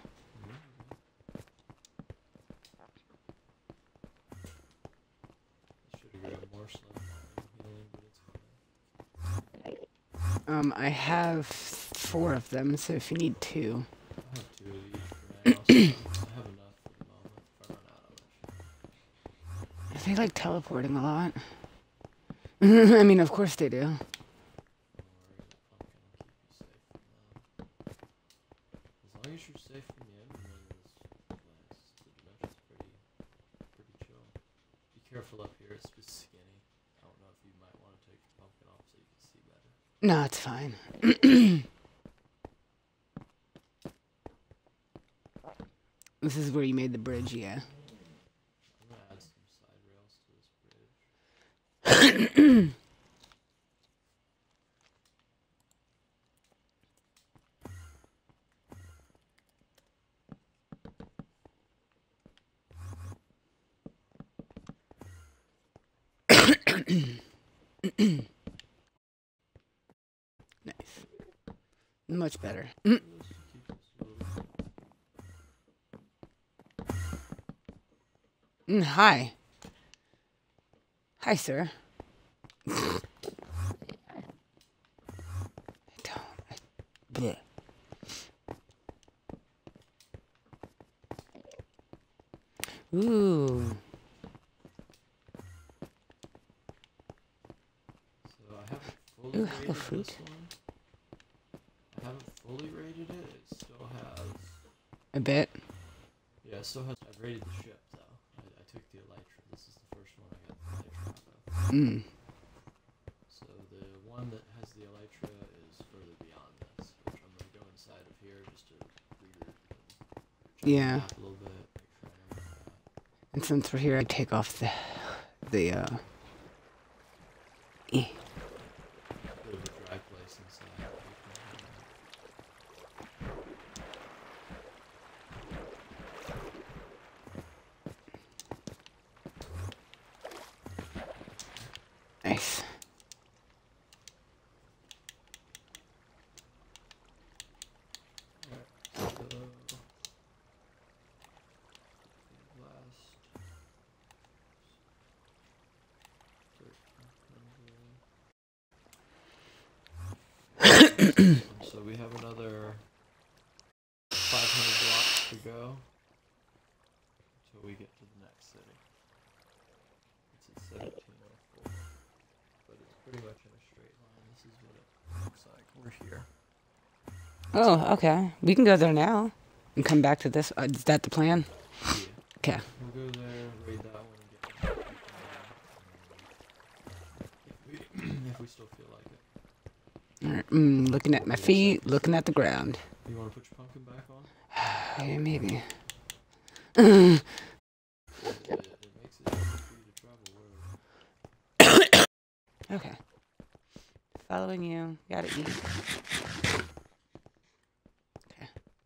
Should have grabbed more slime healing, but it's fine. Um, I have four of them, so if you need two. I have two of each for now, so I have enough for the moment. If I run out, I'll let you know. They like teleporting a lot. I mean, of course they do. Don't worry, that pumpkin will keep you safe from them. As long as you're safe from the Enderman, this place, the dimension's pretty, pretty chill. Be careful up here, it's just skinny. I don't know if you might want to take the pumpkin off so you can see better. No, it's fine. This is where you made the bridge, yeah. I'm gonna add some side rails to this bridge. Nice. Much better. Just to keep us a little- Mm, hi. Hi, sir. I don't. I, bleh. Ooh. So I haven't fully Ooh, rated hello, fruit. this one. I haven't fully rated it. It still has. A bit. Yeah, it still has. I've rated the ship though. I, I took the elytra. This is the first one I got the elytra out of. Mm. So the one that has the elytra is further beyond this, which I'm gonna go inside of here just to regroup and check Yeah. the map a little bit, make sure I know where I'm at. And since we're here, I take off the the uh. eh. Bit of a dry place inside. So we have another five hundred blocks to go until we get to the next city. It's at seventeen oh four, but it's pretty much in a straight line. This is what it looks like. We're here. Oh, okay. We can go there now and come back to this. Uh, is that the plan? Yeah. Okay. We'll go there, raid that one, and get back to if we, if we still feel like it. All right. Mm, looking at my feet, looking at the ground. You want to put your pumpkin back on? Yeah, maybe. It, it, it makes it easier for you to travel where Okay. Following you. Gotta eat. Okay.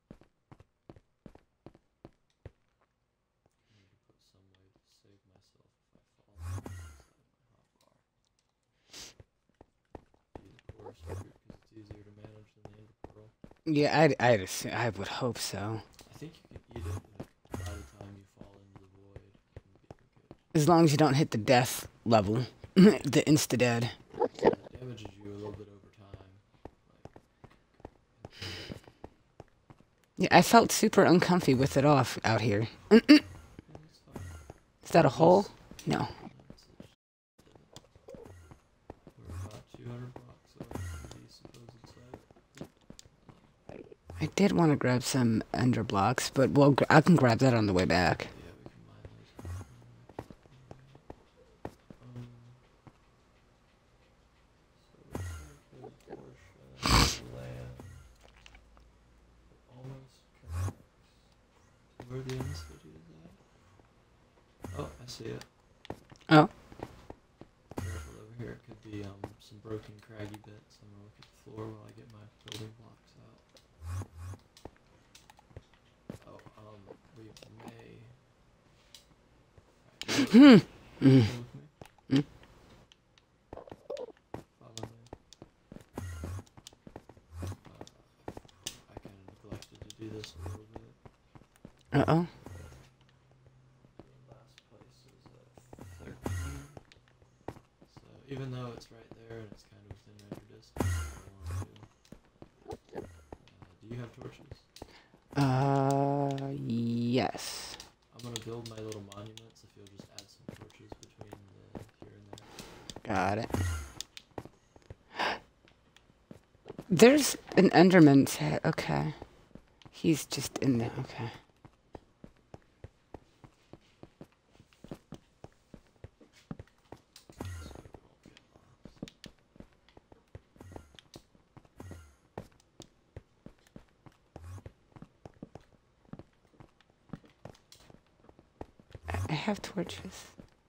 I need to put some way to save myself if I fall inside my hotbar. Be the poorest route because it's easier to manage than the ender pearl. Yeah, I'd, I'd assume, I would hope so. I think you can eat it, but by the time you fall into the void, you can be good. As long as you don't hit the death level. The insta-dead. It damages you a little bit over time. Like, Yeah, I felt super uncomfy with it off out here. yeah, it's fine. Is that a hole? No. That's it. We're about two hundred blocks away from the supposed site. I did want to grab some ender blocks, but well, gr- I can grab that on the way back. Yeah, we can mine those. Um, so it's like a portion of land almost connects to where the end city is at. Oh, I see it. Oh. Careful over here. It could be um some broken craggy bits. I'm gonna look at the floor while I get my building blocks out. Oh, um, we may. Hmm. Come Mm. with me. Mm. Follow me. Uh, I kind of neglected to do this a little bit. Uh-oh. The last place is at thirteen. So even though it's right there and it's kind of within range distance, I want to. Uh, do you have torches? Uh, yes. I'm gonna build my little monuments if you'll just add some torches between the here and there. Got it. There's an Enderman's head. Okay. He's just in there. Okay. So we won't get lost. I I have torches.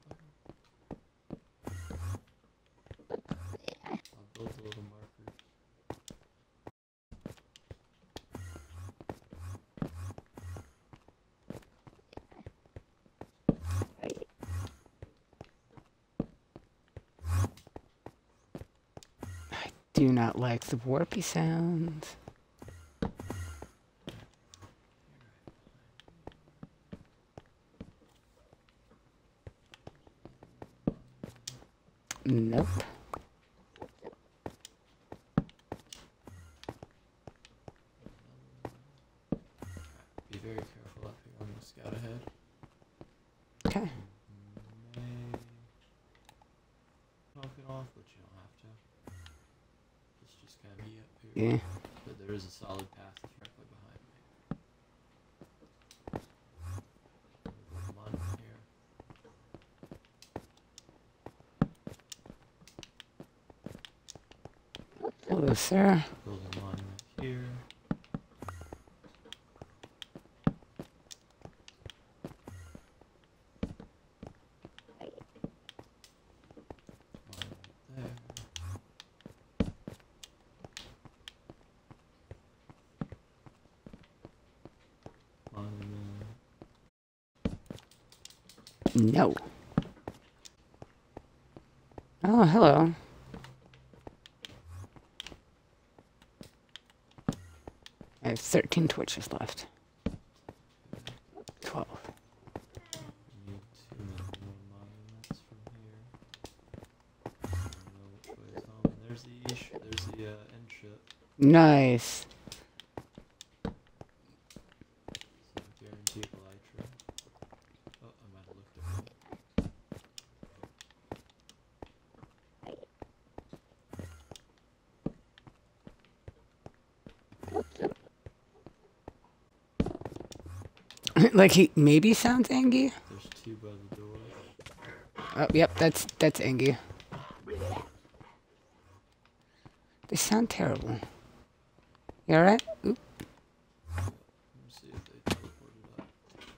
I'll build the little markers. I do not like the warpy sounds. Nope. Be very careful up here. I'm gonna scout ahead. Okay. May knock it off, but you don't have to. It's just kind of me up here. Yeah. But there is a solid path directly behind me. There's a monument here. Hello, sir. Build a monument here. Monument there. Monument. No. Oh, hello. I have thirteen torches left. twelve. We need two more monuments from here. I don't know which way is home. And there's the ish, there's the uh, end ship. Nice. So guaranteed elytra. Oh, I might have looked at Like he maybe sounds Angie. There's two by the door. Oh, yep, that's that's Angie. They sound terrible. You alright? Oop. Let me see if they teleported up.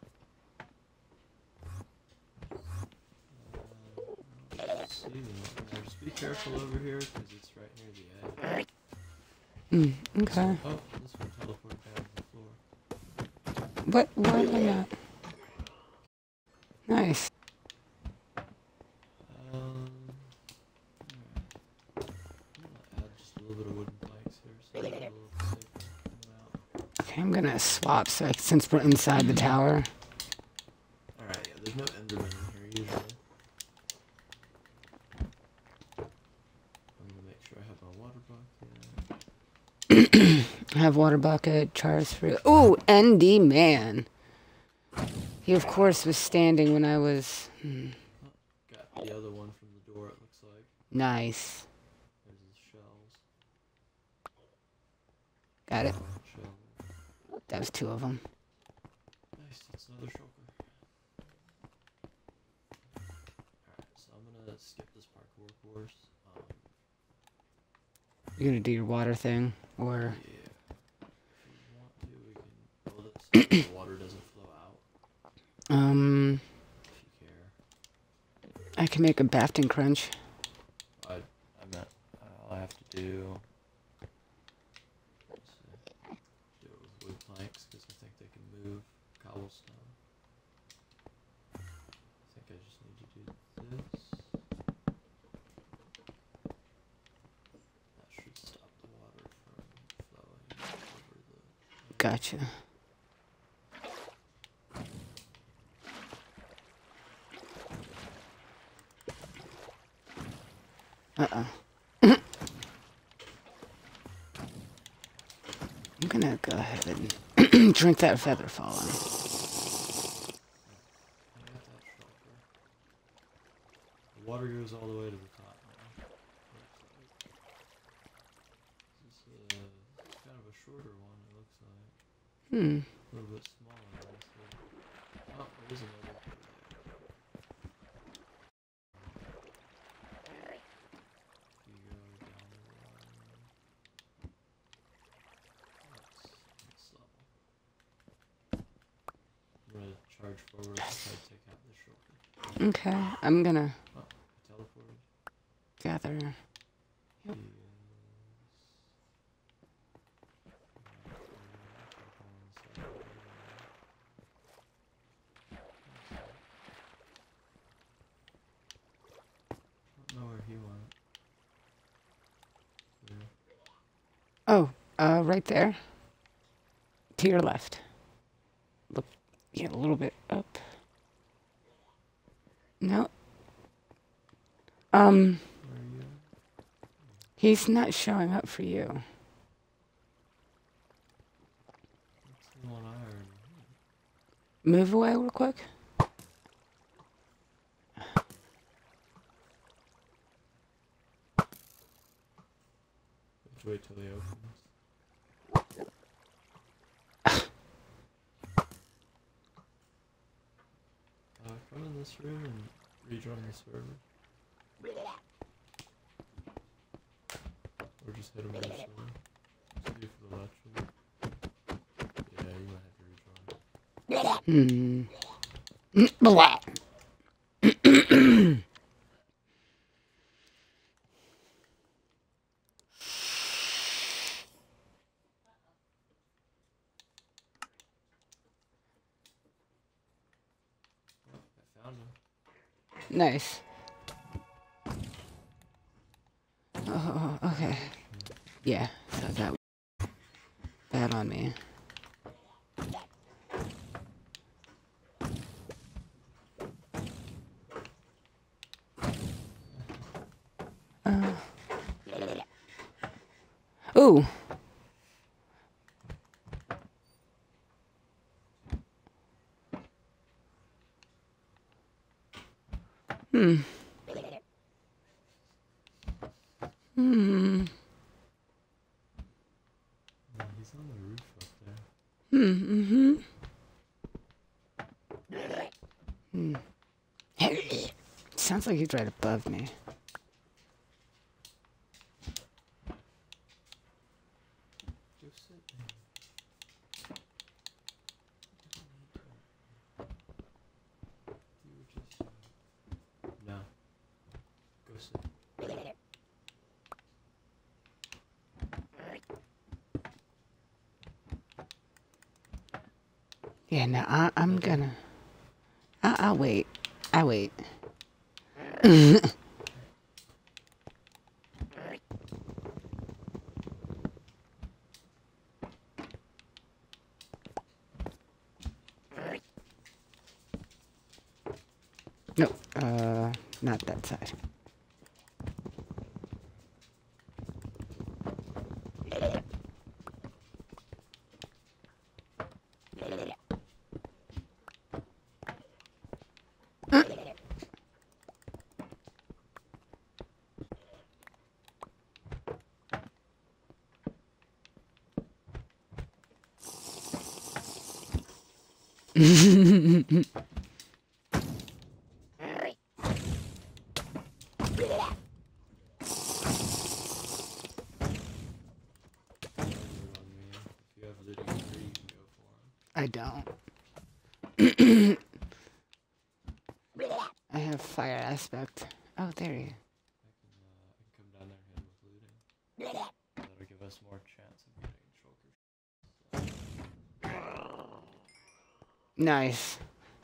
Uh, I don't see them. Uh, Just be careful over here because it's right near the edge. Mm, okay. Oh, this one teleported down to the floor. What? Why am I not? Nice. Um, alright. I'm gonna add just a little bit of wooden planks here so they're a little safer coming out. Okay, I'm gonna swap so I, since we're inside the tower. Alright, yeah, there's no Enderman in here usually. I'm gonna make sure I have my water bucket. I have water bucket, chars fruit. Ooh, N D man. He of course was standing when I was. Hmm, Got the other one from the door, it looks like. nice. There's his shells. Got it. Oh, shell. That was two of them. Nice, that's another shulker. Alright, so I'm gonna skip this parkour course. Um, You're gonna do your water thing, or yeah. If you want to, we can build it so that the water doesn't flow out, um, if you care. I can make a Bafton crunch. I, I meant, uh, all I have to do is uh, do it with wood planks, because I think they can move cobblestone. I think I just need to do this. That should stop the water from flowing over the... Gotcha. Uh-oh. I'm gonna go ahead and drink that feather falling. I got that shulker. The water goes all the way to the top now. Looks like. This is, uh, this is kind of a shorter one, it looks like. Hmm. A little bit smaller, honestly. Oh, there's another one there. If you go down the line. That's next level. I'm gonna charge forward and try to take out this shulker. Okay, I'm gonna Oh, I teleported. gather. He is... I don't know where he went. Yeah. Oh, uh, right there. To your left. Look, yeah, a little bit up. No. Um, Where are you at? he's not showing up for you. That's the one I already hit. Move away real quick. Let's wait till he opens. Uh, come in this room and rejoin the server. Or just hit him with the server. See if it'll let you. Yeah, you might have to rejoin. Hmm. Blah. Oh, I found him. Nice. Oh, okay. Yeah, so that was bad on me. Uh. Ooh, Hmm. Hmm. Yeah, he's on the roof up there. Hmm. Mm-hmm. Hmm. Sounds like he's right above me. Go sit there. You were just. No. Go sit. Yeah, no, I, I'm Okay. gonna. I, I'll wait. I'll wait. No, uh, not that side. Don't load on me. If you have looting three, you can go for him. I don't. I have fire aspect. Oh, there you. I can, uh, I can come down there and hit him with looting. That'll give us more chance of getting shulkers. Nice.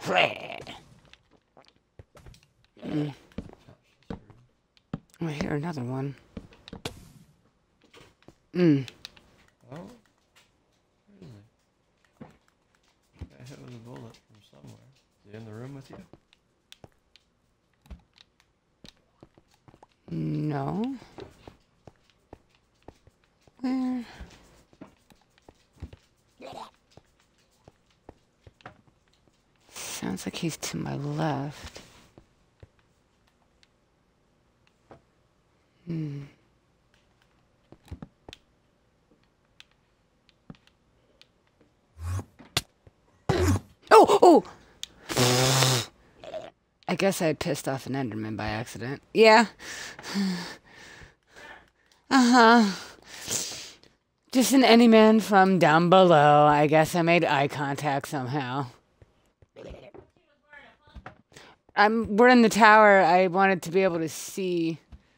Mm. Gosh, that's rude. I hear another one. Mm. Oh? Where is he? Got hit with a bullet from somewhere. Is he in the room with you? No. Where? Sounds like he's to my left. Hmm. Oh! Oh! I guess I pissed off an Enderman by accident. Yeah. Uh-huh. Just an Enderman from down below. I guess I made eye contact somehow. I'm, we're in the tower. I wanted to be able to see.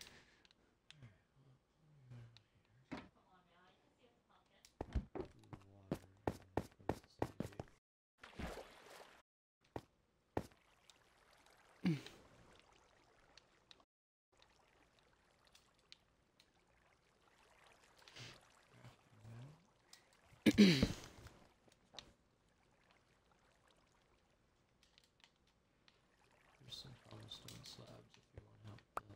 There's some cobblestone slabs if you want help with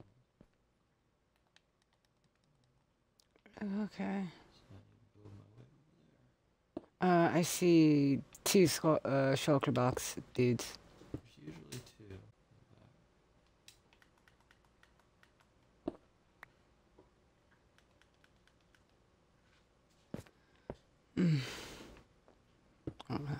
them. Okay. So I need to build my way over there. Uh, I see two skull, uh, shulker box dudes. There's usually two. in the back. Mm. Oh.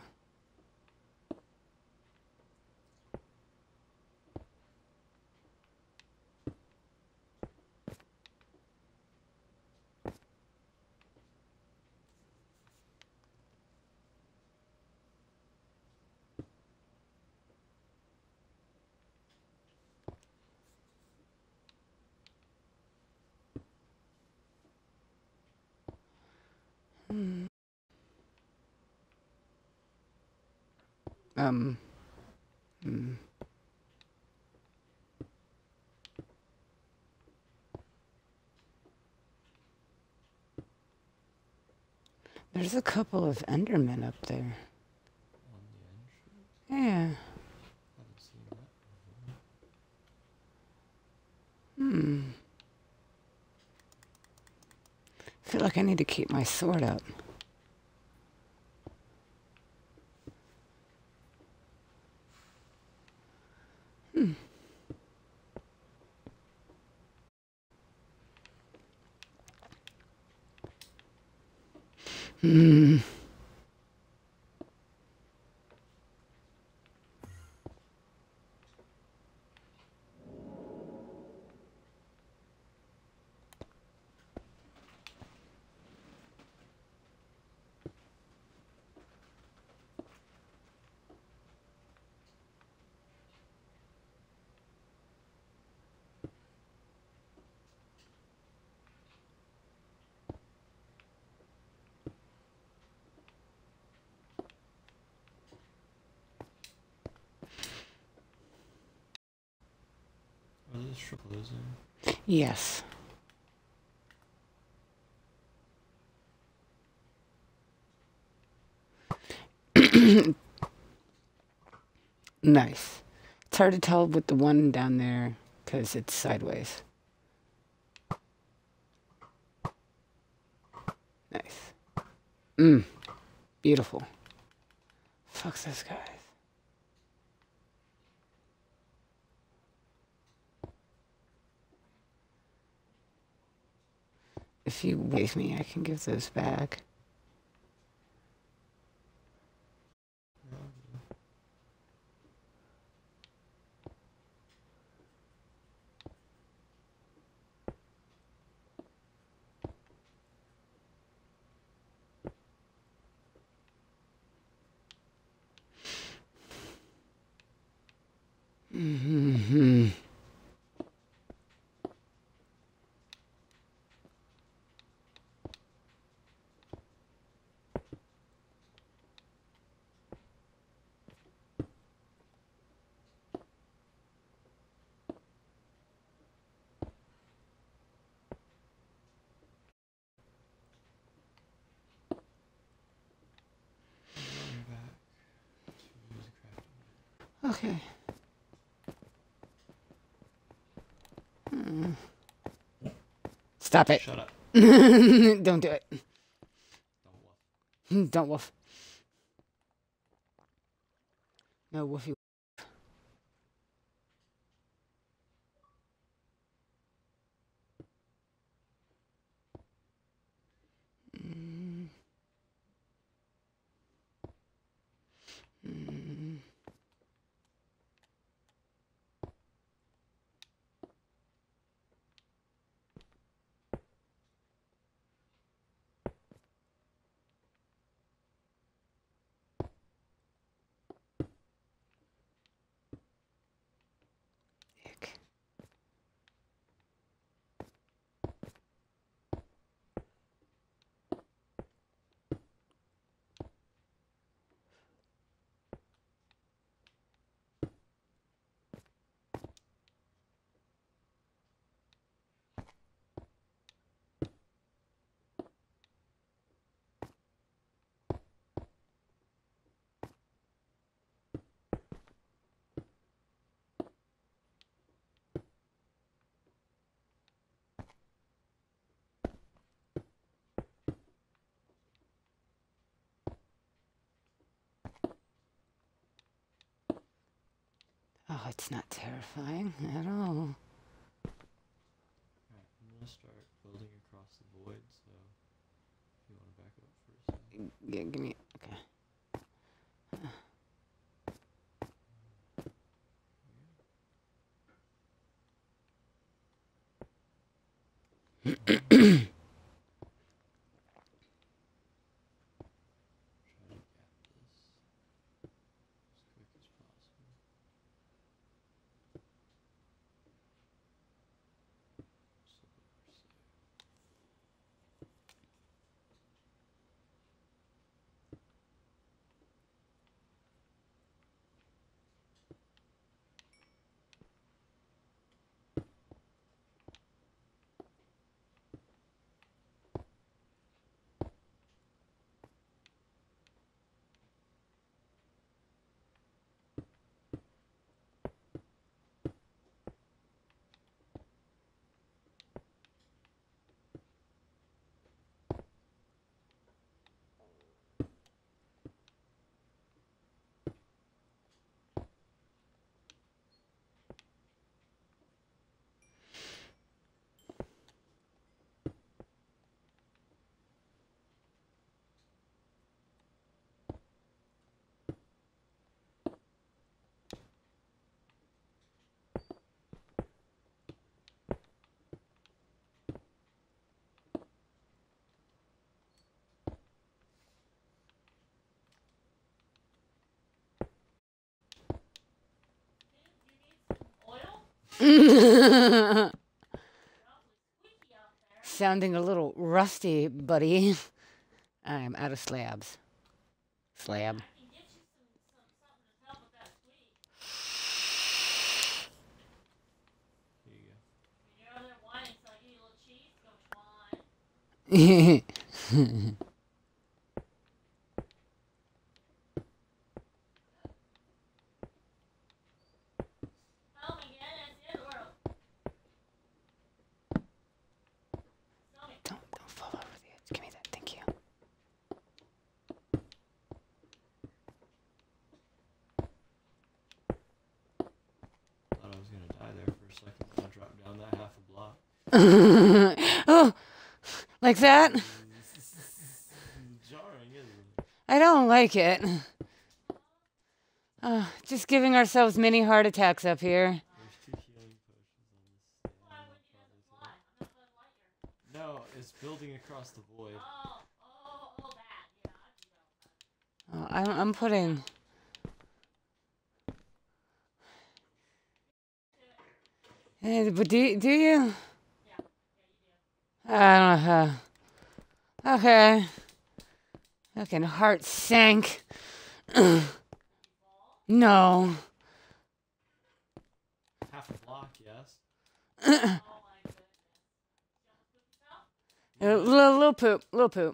Hmm. Um. Hmm. There's a couple of Endermen up there. On the entrance? Yeah. Haven't seen that before. Hmm. I feel like I need to keep my sword up. Hmm. Hmm. Are those shop closing? Yes. Nice. It's hard to tell with the one down there because it's sideways. Nice. Mmm. Beautiful. Fuck those guys. If you wave me, I can give those back. Mm-hmm. Going back to the crafting. Okay. Hmm. Stop it. Shut up. Don't do it. Don't woof. Don't woof. No woofy. Mm. Mm. Ick. Oh, it's not terrifying at all. Alright, I'm gonna start building across the void, so if you want to back up for a second. Yeah, give me. Okay. Try to gap this as quick as possible. So we're safe. Sounding a little rusty, buddy. I'm out of slabs. Slab. I can get you some, some something to help with that squeak. Here you go. You're over there whining, so I give you a little cheese. Go whine. Tell me again, it's the end of the world. Tell me. don't don't fall over the edge. Give me that. Thank you. Thought I was gonna die there for a second. I dropped down that half a block. Oh, like that? Jarring, isn't it? I don't like it. Uh, just giving ourselves mini heart attacks up here. There's two healing potions on this stand. Why I'll would you probably just fly? say. I'm not gonna light your. No, it's building across the void. Oh, oh, oh, that. Yeah, I do that. Oh, I'm, I'm putting. Eh, but do do you? Yeah, yeah, you do. I don't know. Uh, okay. Fucking heart sank. No. Half a block, yes. Oh my goodness. You almost pooped yourself? A little, little poop. Little poop.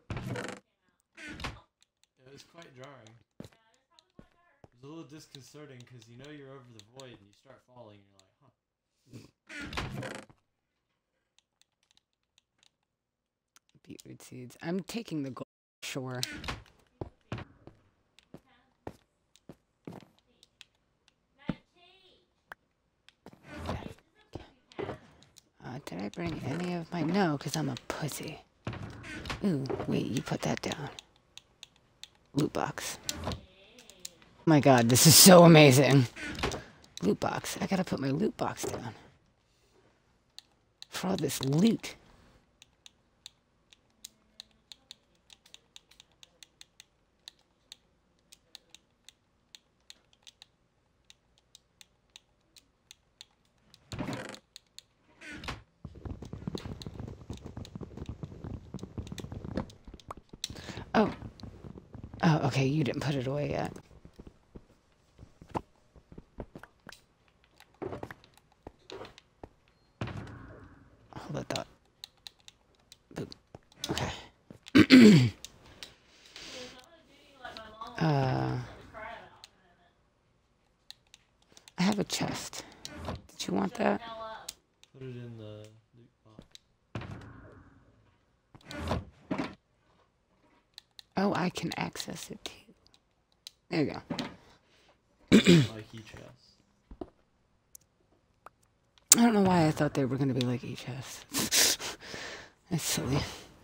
It was quite jarring. Yeah, it's probably quite dark. It was a little disconcerting because you know you're over the void and you start falling and you're like, huh. Beetroot seeds. I'm taking the gold shore. Uh, did I bring any of my? No, because I'm a pussy. Ooh, wait, you put that down. Loot box. Oh my god, this is so amazing. Loot box. I gotta put my loot box down. For all this loot. Oh. Oh, okay, you didn't put it away yet. Hold that thought. Boop. Okay. uh, I have a chest. Did you want that? Put it in the loot box. Oh, I can access it too. There you go. Like each chest. I don't know why I thought they were going to be like each chest. That's silly.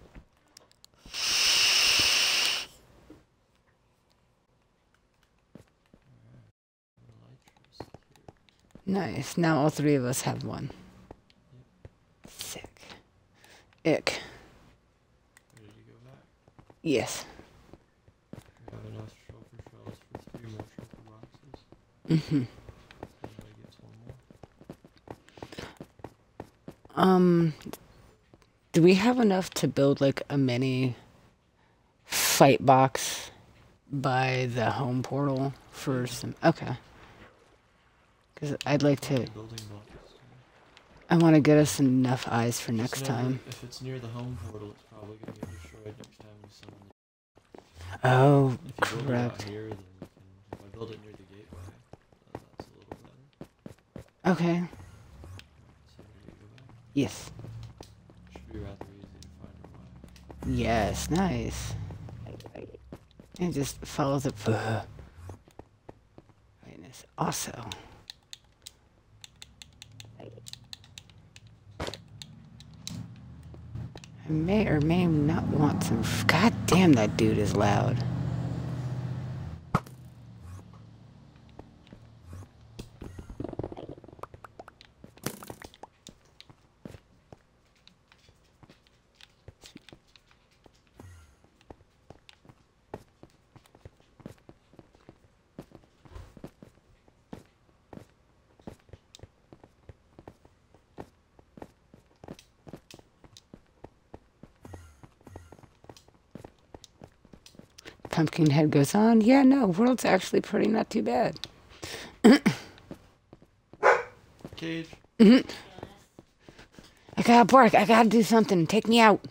Nice. Now all three of us have one. Sick. Ick. Ready to go back? Yes. We have enough shulker shells for three more shulker boxes. Mm-hmm. Everybody gets one more. Um, do we have enough to build like a mini fight box by the home portal for some? Okay. Because I'd like to. Building blocks. I want to get us enough eyes for If it's next never- time. If it's near the home portal, it's probably going to get destroyed next time we summon it. Oh, If you build it out correct. here, then we can. If I build it near the gateway, then that's a little better. Okay. So ready to go back? Yes. Should be rather easy to find our way. Yes. Nice. And just follow the. Brightness. Also. I may or may not want some. God damn, that dude is loud. Pumpkinhead goes on. Yeah, no, world's actually pretty not too bad. Cage. I gotta bark. I gotta do something. Take me out.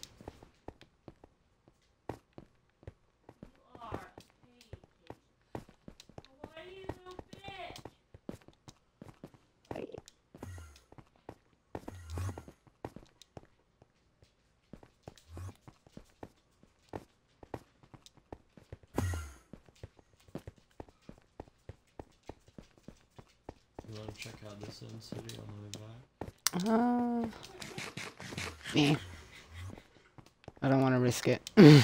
You are a pig. Why are you so big? You want to check out this End City on the way back? Uh, me. I don't want to risk it.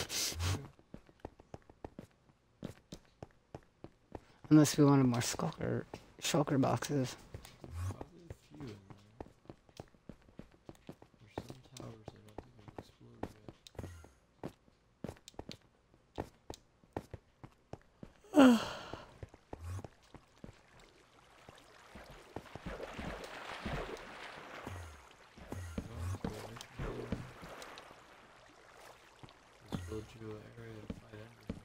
Unless we wanted more shulker, shulker boxes. Probably a few in there. There's some towers I don't think we've explored yet. Let's build you an area to fight everything.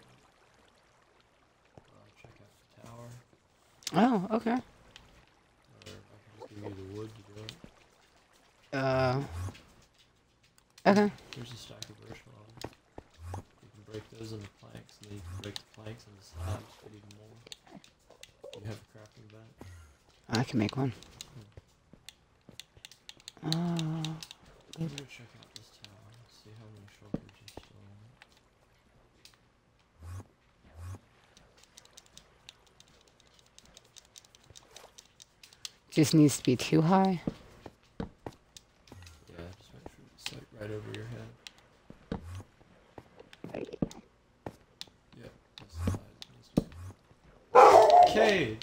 I'll check out the tower, Oh, okay. or I can just give you the wood to do it. Uh, okay. Here's a stack of birch logs. You can break those into planks, and then you can break the planks into slabs to get even more. You have a crafting bench. I can make one. Uh, I'm gonna check out this tower, see how many shulkers are still on it. just needs to be too high. Yeah, just make sure it's like right over your head. Yep, that's the size it needs to be. Cage!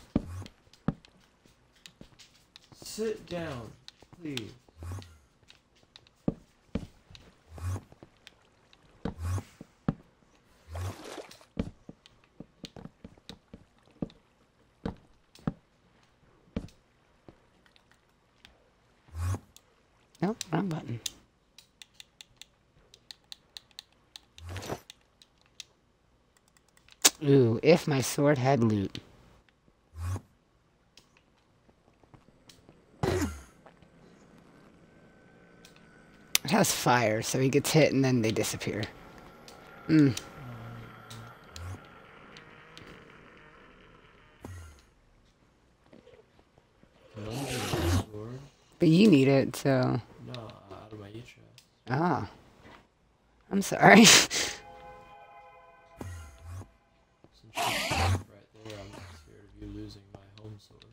Sit down, please. Nope, wrong button. Ooh, if my sword had loot. It has fire, so he gets hit and then they disappear. Hmm. Can only get a sword? But you need it, so... No, out of my E chest. Ah. I'm sorry. Since she's right there, I'm not scared of you losing my home sword.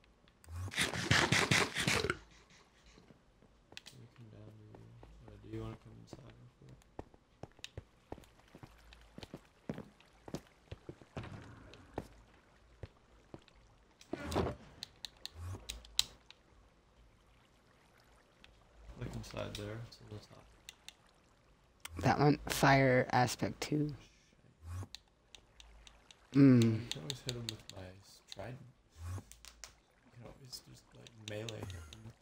Let me come down to you. Uh, do you want to come inside real quick? Look inside there. It's on the top. That one, fire aspect two. You Hmm. can always hit him with my s- trident. You can always just like melee hit him with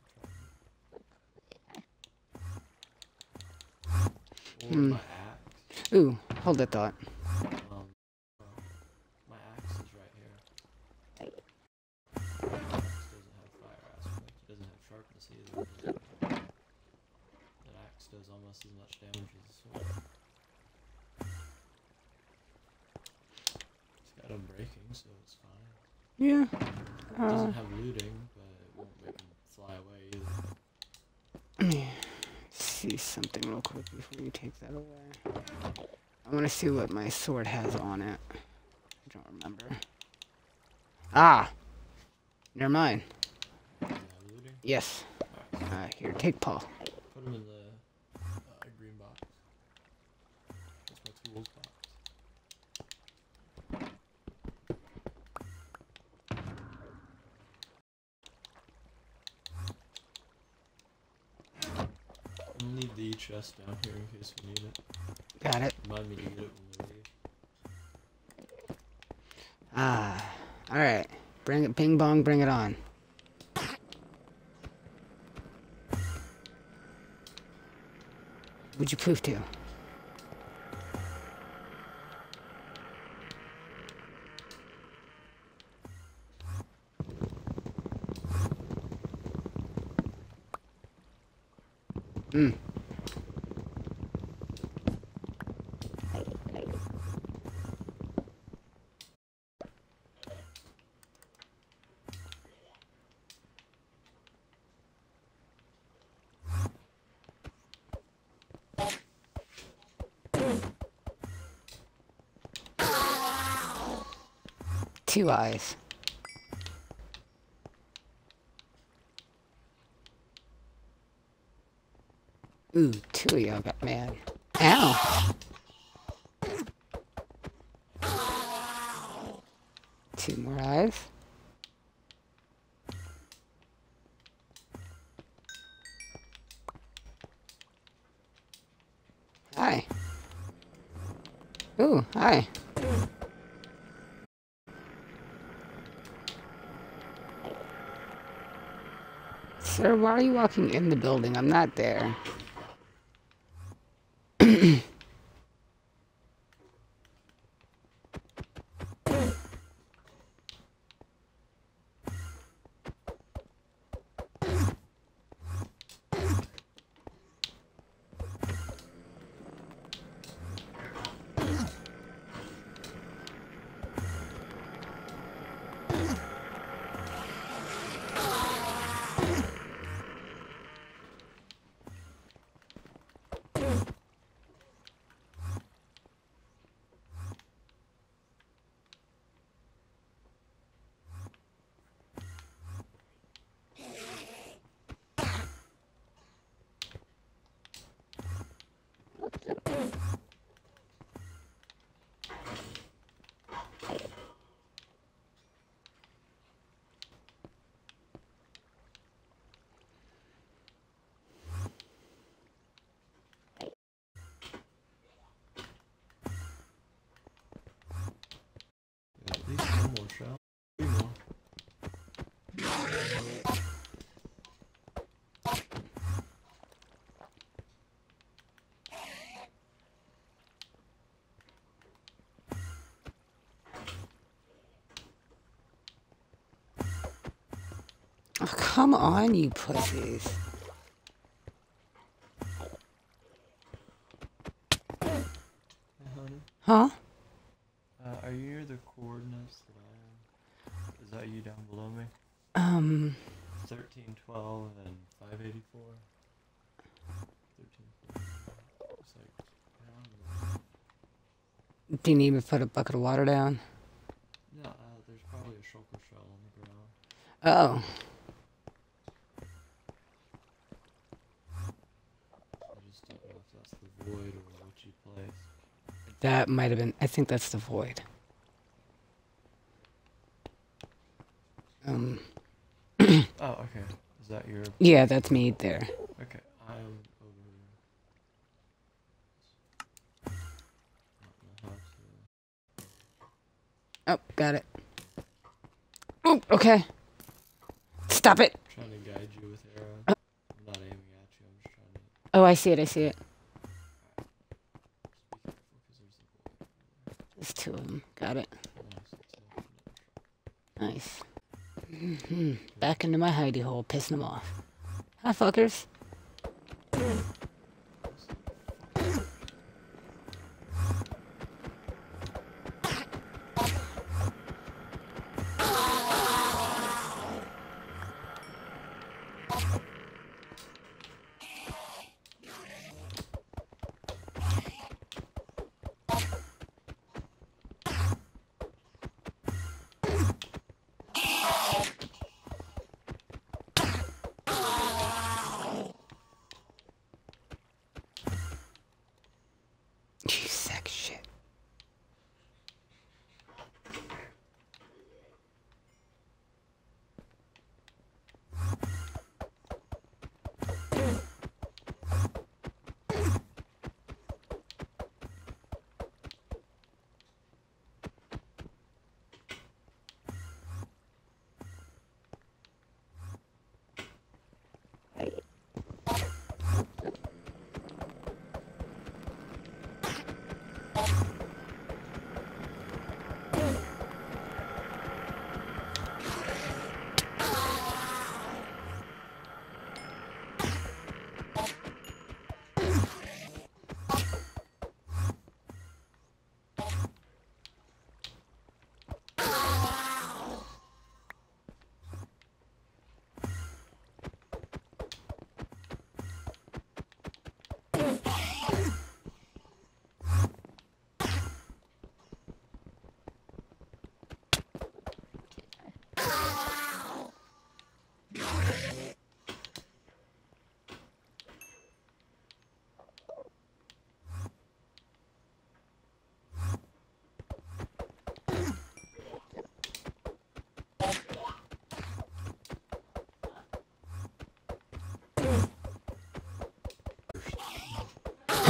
the trident. Or Hmm. my axe. Ooh, hold that thought. Um, uh, my axe is right here. My axe doesn't have fire aspect. It doesn't have sharpness either. That axe does almost as much damage as a sword. It's got unbreaking, so it's fine. Yeah. It Uh, doesn't have looting, but it won't make him fly away either. let me see something real quick before you take that away. I want to see what my sword has on it. I don't remember. Ah! Never mind. Doesn't have looting. Yes. Alright, Uh, here, take Paul. put him in the uh, green box. That's my tools box. I'm gonna leave the chest down here in case we need it. Got it. Remind me to get it when we leave. Ah. Alright. Bring it, ping bong, bring it on. Would you prove to? Mm. Two eyes. Ooh, two of y'all got mad. Ow! Two more eyes. Hi. Ooh, hi. Sir, why are you walking in the building? I'm not there. At least one more shot. Three more. Oh, come on, you pussies. Hey, honey. Huh? Uh, are you near the coordinates that I am? Is that you down below me? Um, thirteen twelve and five eighty-four? thirteen twelve. It's like, I don't know. do you need me to put a bucket of water down? No, uh, there's probably a shulker shell on the ground. Oh. I just don't know if that's the void or what you placed. That might have been, I think that's the void. Um, Oh, okay. Is that your... yeah, that's me there. Okay, I'm over... I don't know how to... Oh, got it. Oh, okay. Stop it. I'm trying to guide you with arrows. Uh. I'm not aiming at you, I'm just trying to... Oh, I see it, I see it. Just be careful, because there's a void. There's two of them. Got it. Nice, Nice. hmm Back into my hidey hole, pissing them off. Hi, fuckers.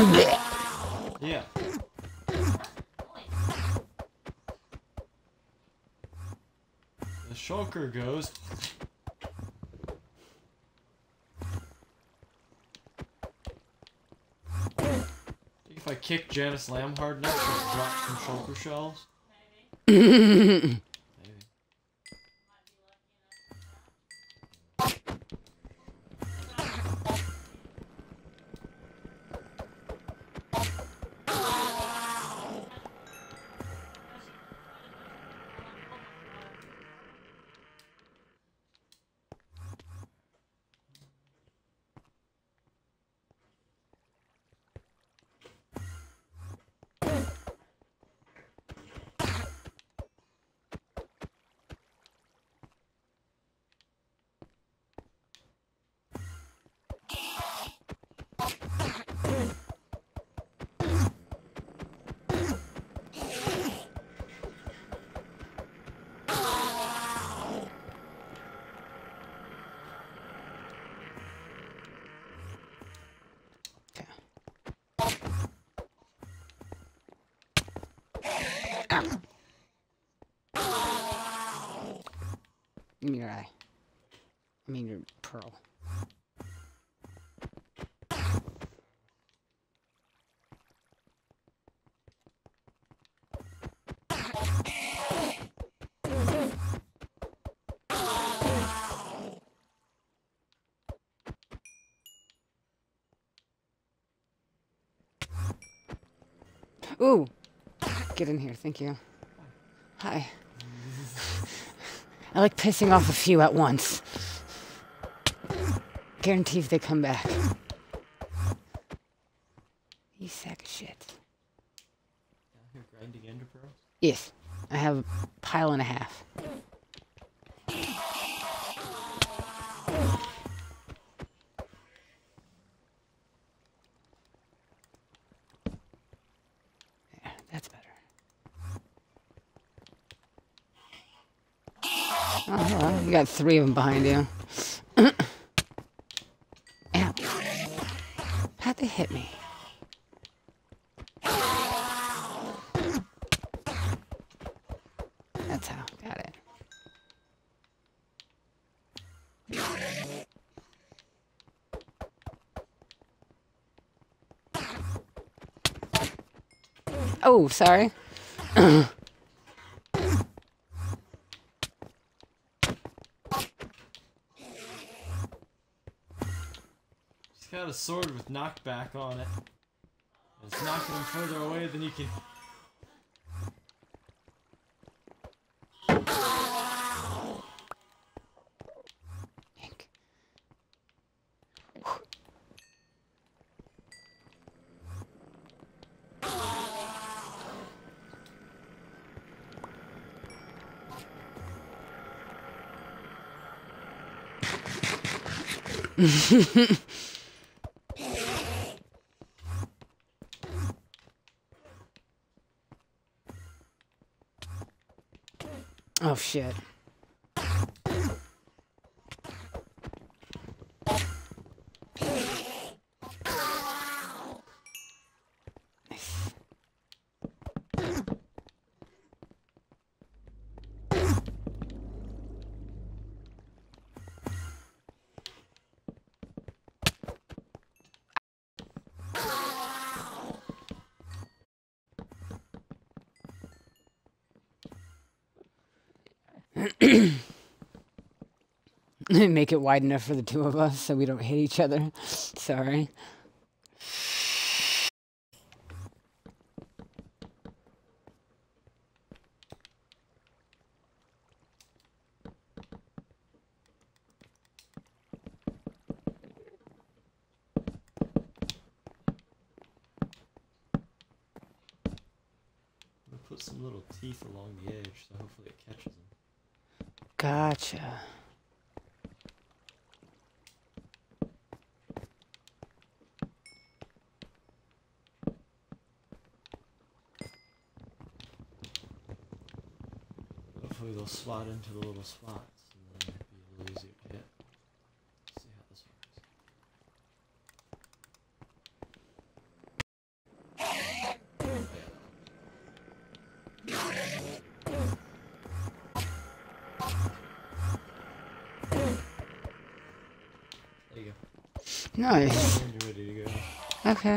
Yeah. The shulker goes. If I kick Janice Lamb hard enough, she'll drop some shulker shells. Maybe. Give me your eye. I mean your pearl. Ooh! Get in here, thank you. Hi. I like pissing off a few at once. Guarantee if they come back. You sack of shit. Down here grinding ender pearls? Yes. I have a pile and a half. Yeah, that's better. Oh, hello. You got three of them behind you. Ow. How'd they hit me? That's how. Got it. Oh, sorry. He's got a sword with knockback on it. It's knocking him further away than you can. Yank. Oh shit. Make it wide enough for the two of us so we don't hit each other. Sorry. We'll put some little teeth along the edge, so hopefully it catches him. Gotcha. Hopefully they'll slot into the little spots, and then it'll be a little easier to hit. There you go. Nice. When you're ready to go. Okay.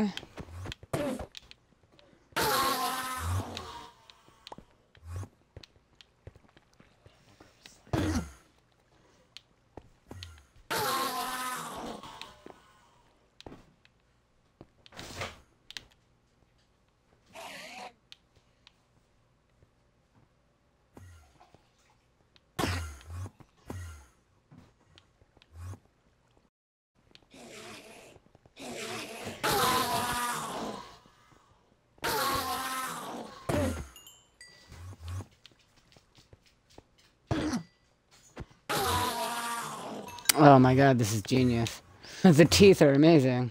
Oh my god, this is genius. The teeth are amazing.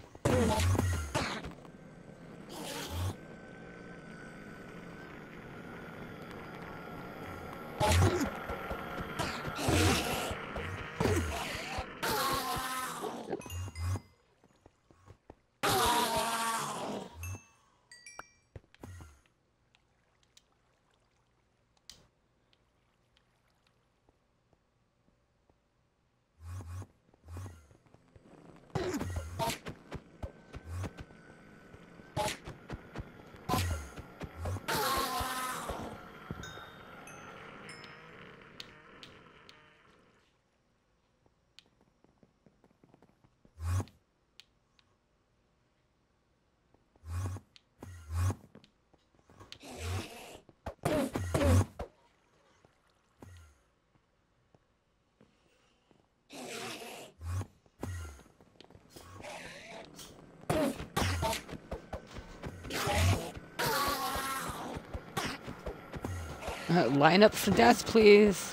Uh, line up for death, please.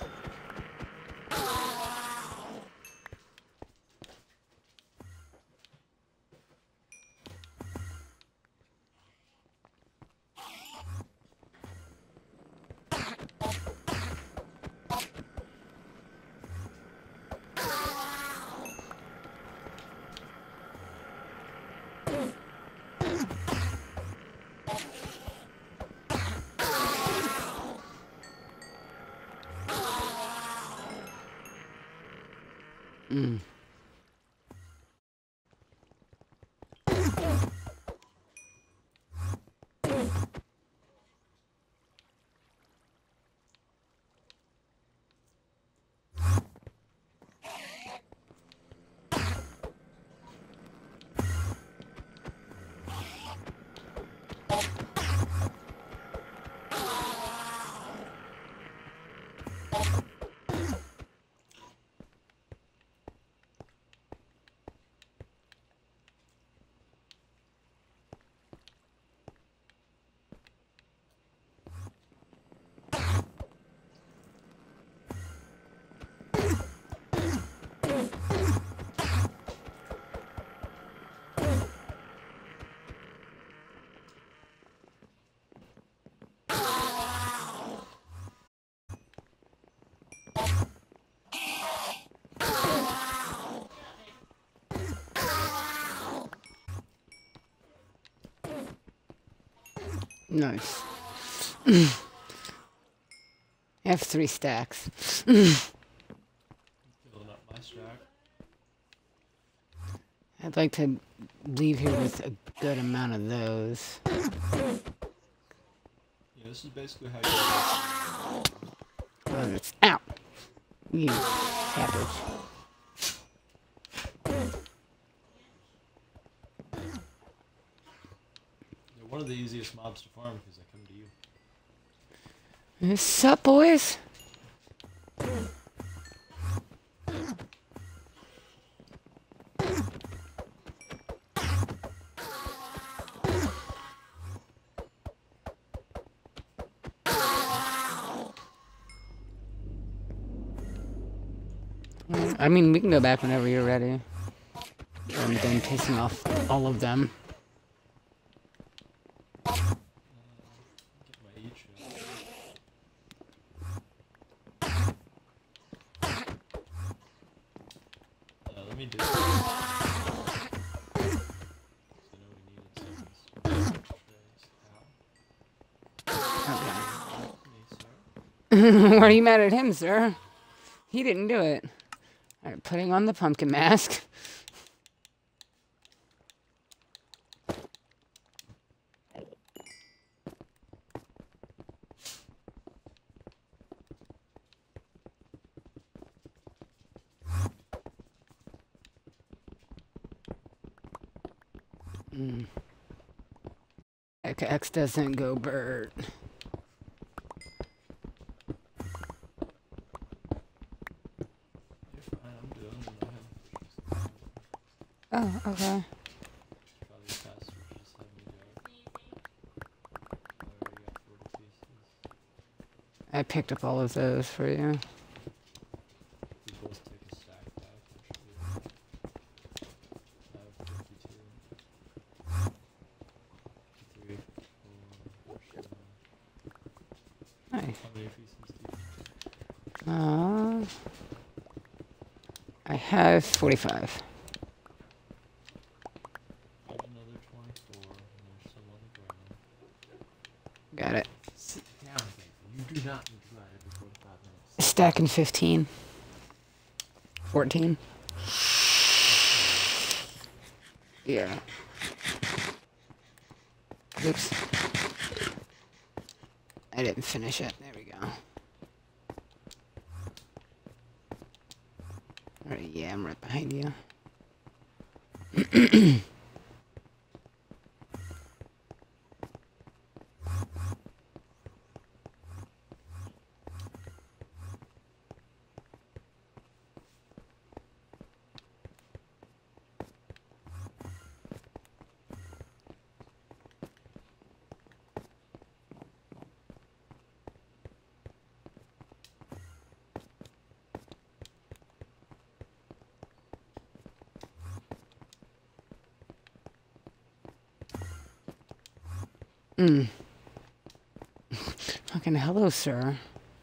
Mm. Nice. I have three stacks. Filling up my stack. I'd like to leave here with a good amount of those. Yeah, this is basically how you Oh, it's ow. You savage. They're one of the easiest mobs to farm because they come to you. What's up, boys? I mean, we can go back whenever you're ready. I'm done pissing off all of them. Get my each. Uh, let me do this. So I know we needed seconds. Trace. Ow. Okay. Help me, sir. Why are you mad at him, sir? He didn't do it. All right, putting on the pumpkin mask. Mm. X doesn't go Bert. You're fine, I'm done. And I have Oh, okay. probably faster to just have me go. I already got forty pieces. I picked up all of those for you. We both take a stack back, actually. I have fifty-two. Three, four, Hi. how many pieces do you Uh, I have forty-five. have? Another twenty-four, and there's some on the ground. Got it. Sit down, baby. You do not need to go out every forty-five minutes. Stacking fifteen. fourteen. Yeah. Oops. I didn't finish it. There we go. Alright, yeah, I'm right behind you. Mm. Fucking hello, sir.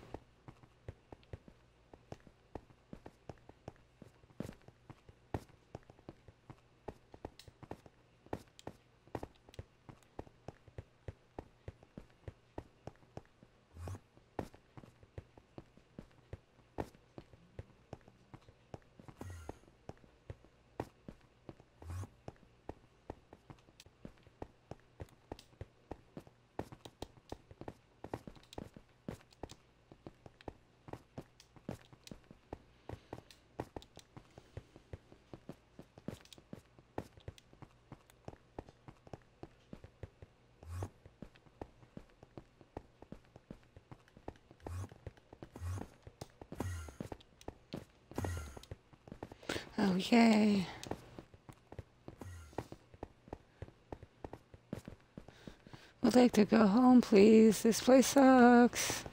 Oh, yay. Would like to go home, please. This place sucks.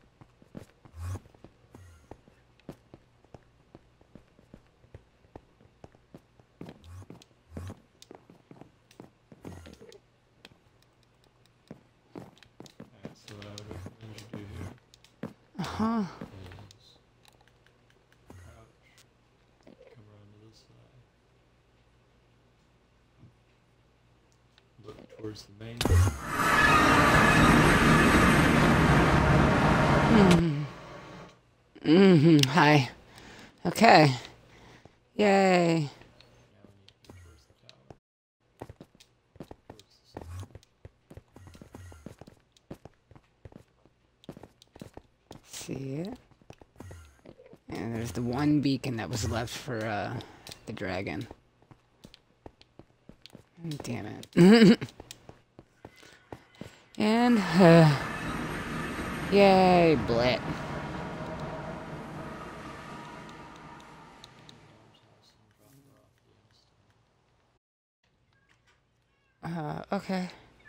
Alright, so what I would recommend you do here Uh-huh. is crouch, come around to this side, look towards the main door. Mm. Mm-hmm. Hi. Okay. Yay. Now we need to go towards the tower. Towards the center. See it? And there's the one beacon that was left for uh, the dragon. Damn it. And, uh, yay, blit. Uh, okay.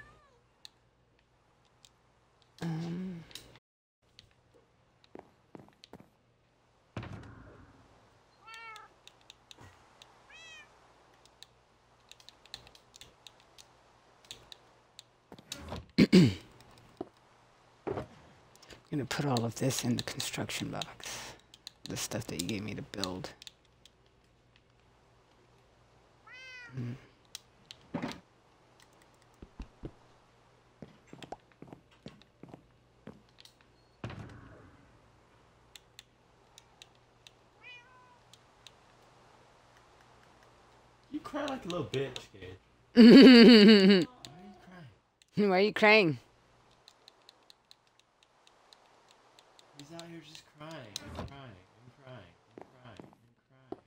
Um. I'm gonna put all of this in the construction box. The stuff that you gave me to build. Mm. crying like a little bitch, Gage. Why Why are you crying? are you crying? He's out here just crying and crying and crying and crying and crying.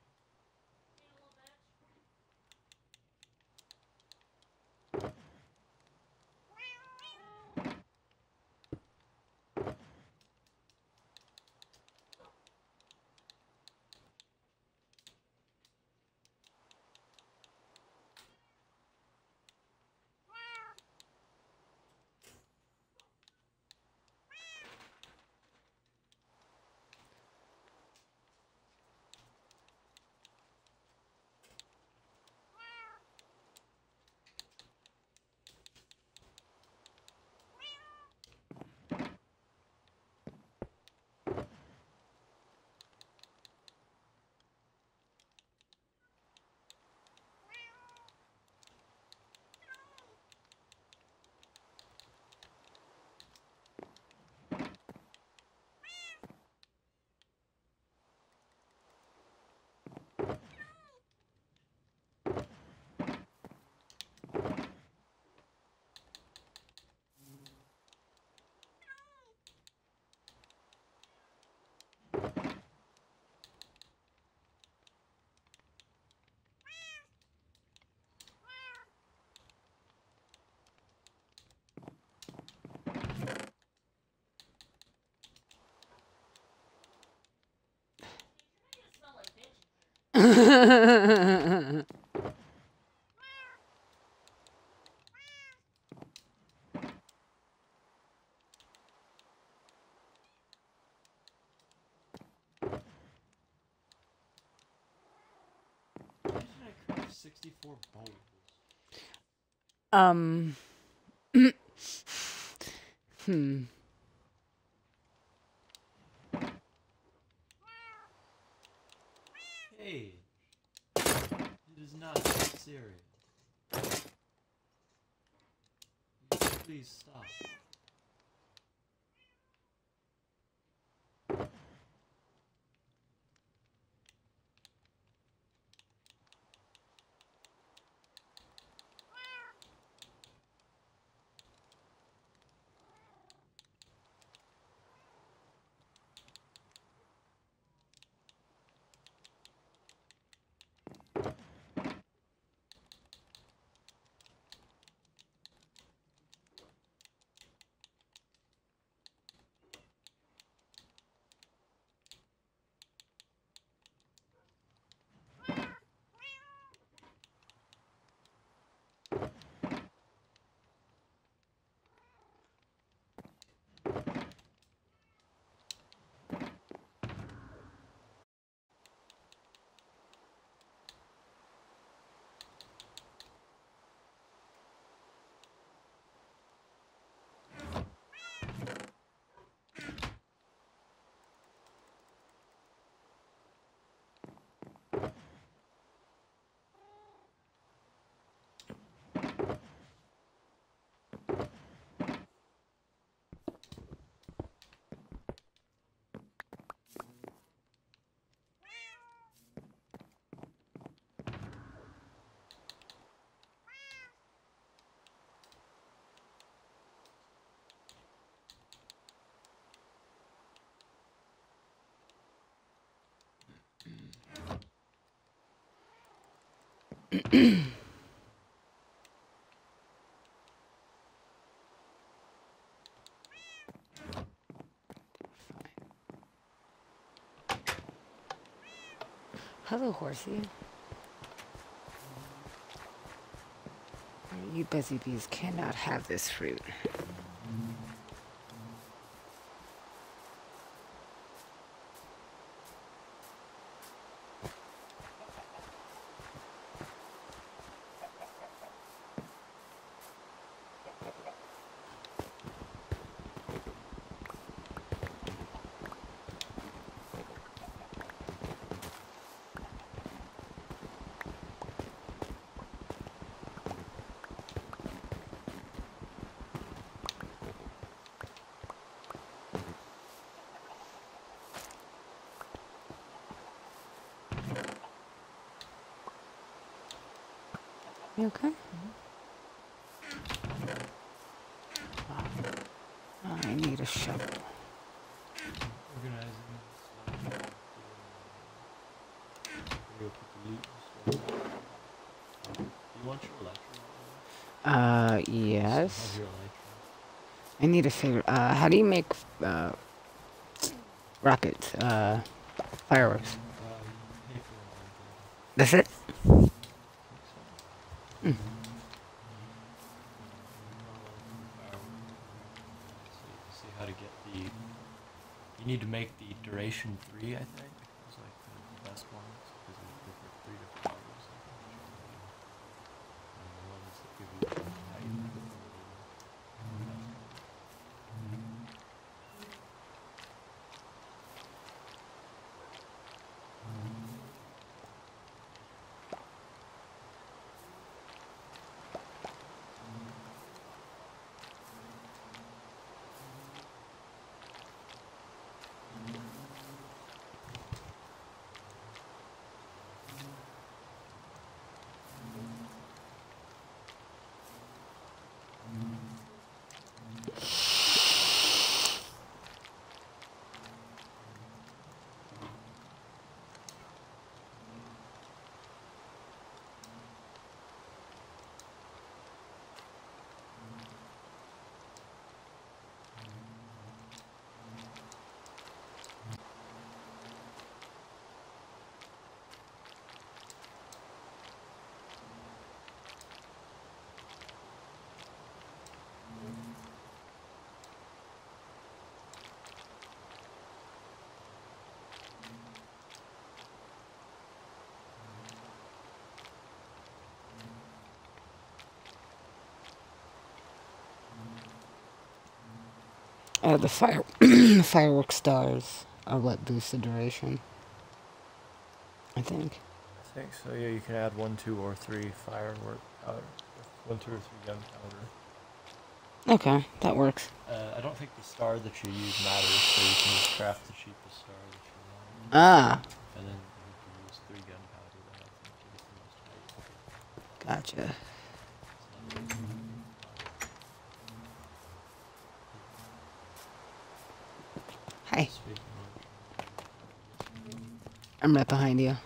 Why did I craft sixty-four bowls? um. hmm. Hey, it is not that serious. Please stop. Hello, horsey. You busy bees cannot have this fruit. You okay? Oh, I need a shovel. Organizing slash real quick loot. Do you want your electric? Uh, So yes. have your electric. I need to figure. Uh, how do you make uh rockets? Uh, fireworks. Uh, you pay for them. That's it. I think so. Mm. See, see how to get the. You need to make the duration three, I think. It's like the best ones because they go for three different levels. I think. And the ones that give you the height. Uh, the fire firework stars are what boost the duration. I think. I think so. Yeah, you can add one, two, or three firework powder. One, two, or three gunpowder. Okay, that works. Uh, I don't think the star that you use matters, so you can just craft the cheapest star that you want. Ah, And then you can use three gunpowder that I think is the most height. gotcha. Hi, Speaking I'm right behind you.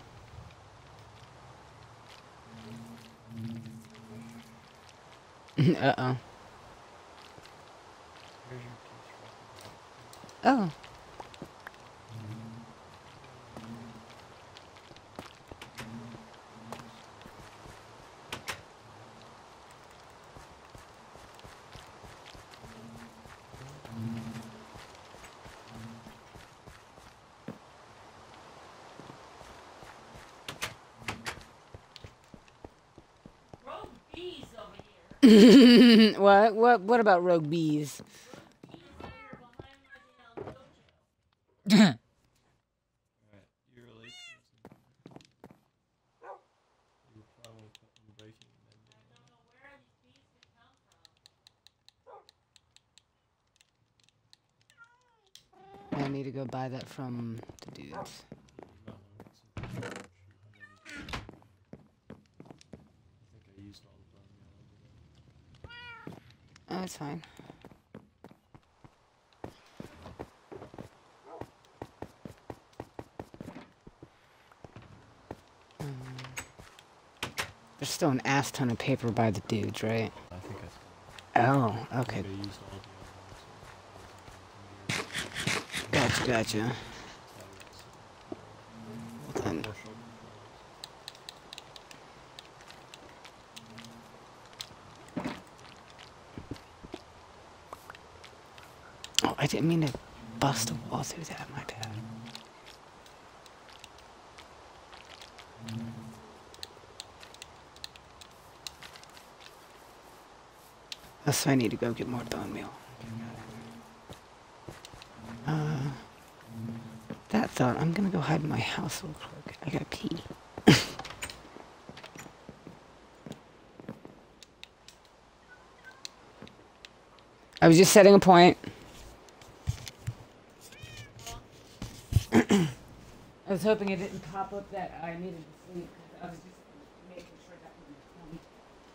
Uh oh. of, here's your piece. Oh. Rogue bees over here. What? What? What about rogue bees? Rogue bees over here behind my damn dojo. Alright, your relations. You were probably putting breaking and I mending. don't know where these bees could come from. I need to go buy that from the dudes. No, it's a I think I used all the bone meal over there. Oh, it's fine. Um, there's still an ass ton of paper by the dudes, right? I think I Oh, I okay. think I used all the other ones. So it Gotcha, gotcha. wasn't Then, more shoulder oh, I didn't mean to bust a wall through that, my bad. That's why I need to go get more bone meal. Uh, that thought, I'm gonna go hide in my house real quick. I gotta pee. I was just setting a point. I was hoping it didn't pop up that I needed to sleep. I was just making sure that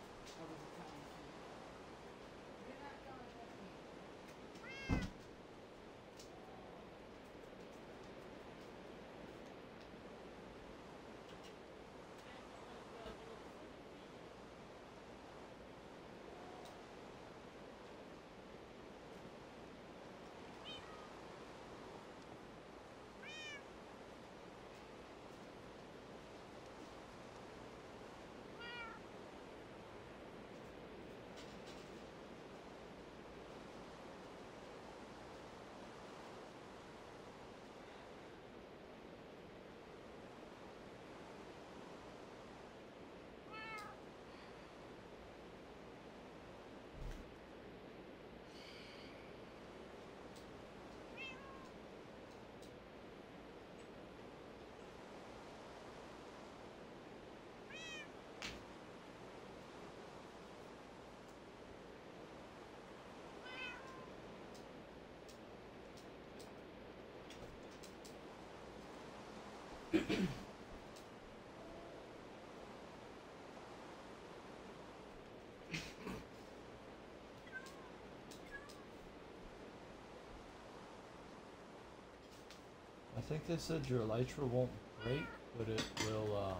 I think they said your elytra won't break, but it will um,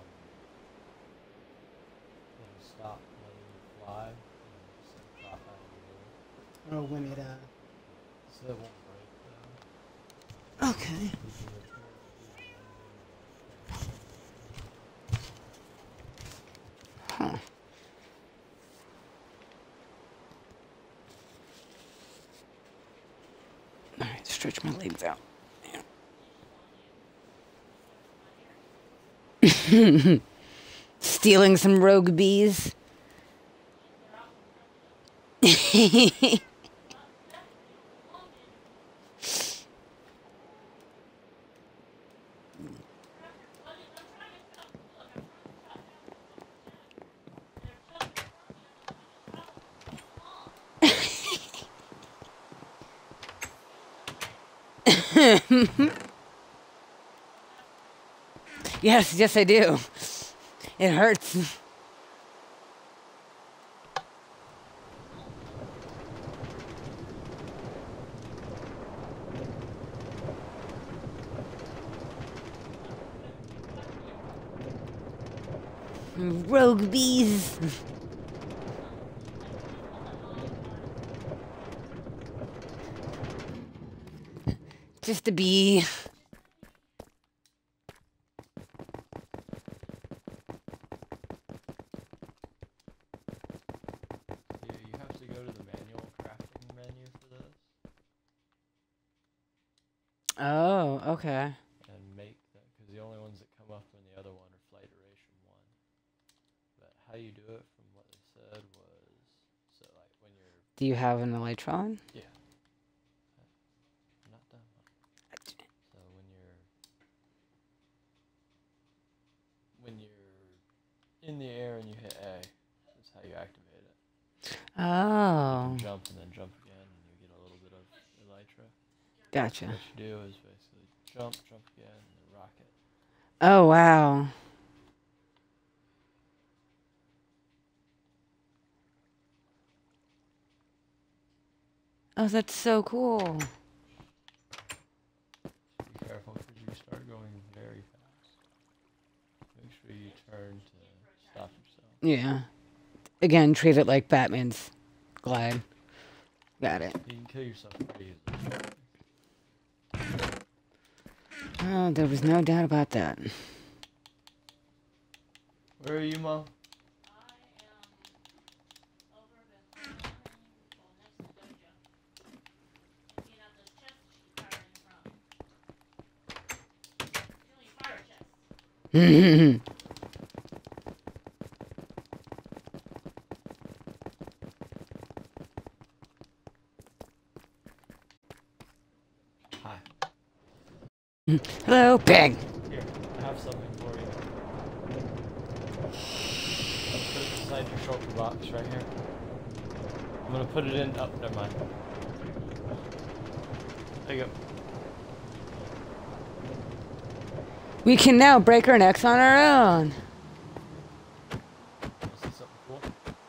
it'll stop letting you fly and just like, drop out of the air. Oh, when it, uh... So it won't break though. Okay. You can repair it either landing or Huh. All right, stretch my legs out. Stealing some rogue bees. Yes, yes, I do. It hurts. Rogue bees. Just a bee. Yeah, you have to go to the manual crafting menu for this Oh, okay. and make them, because the only ones that come up in the other one are flight duration one. But how you do it, from what they said, was so like when you're Do you have an Elytron? yeah, I'm not done. So when you're when you're in the air and you hit A, that's how you activate it. You Oh, can jump and then jump again, and you get a little bit of elytra. gotcha. What you do is basically jump, jump again, and then rocket. Oh, wow. Oh, that's so cool. Be careful because you start going very fast. Make sure you turn to stop yourself. Yeah. Again, treat it like Batman's glide. Got it. You can kill yourself pretty easily. Oh, there was no doubt about that. Where are you, Mom? Hi. Hello, pig. Here, I have something for you. Put it inside your shulker box right here. I'm gonna put it in. Oh, never mind. There you go. We can now break our necks on our own. Wanna see something cool?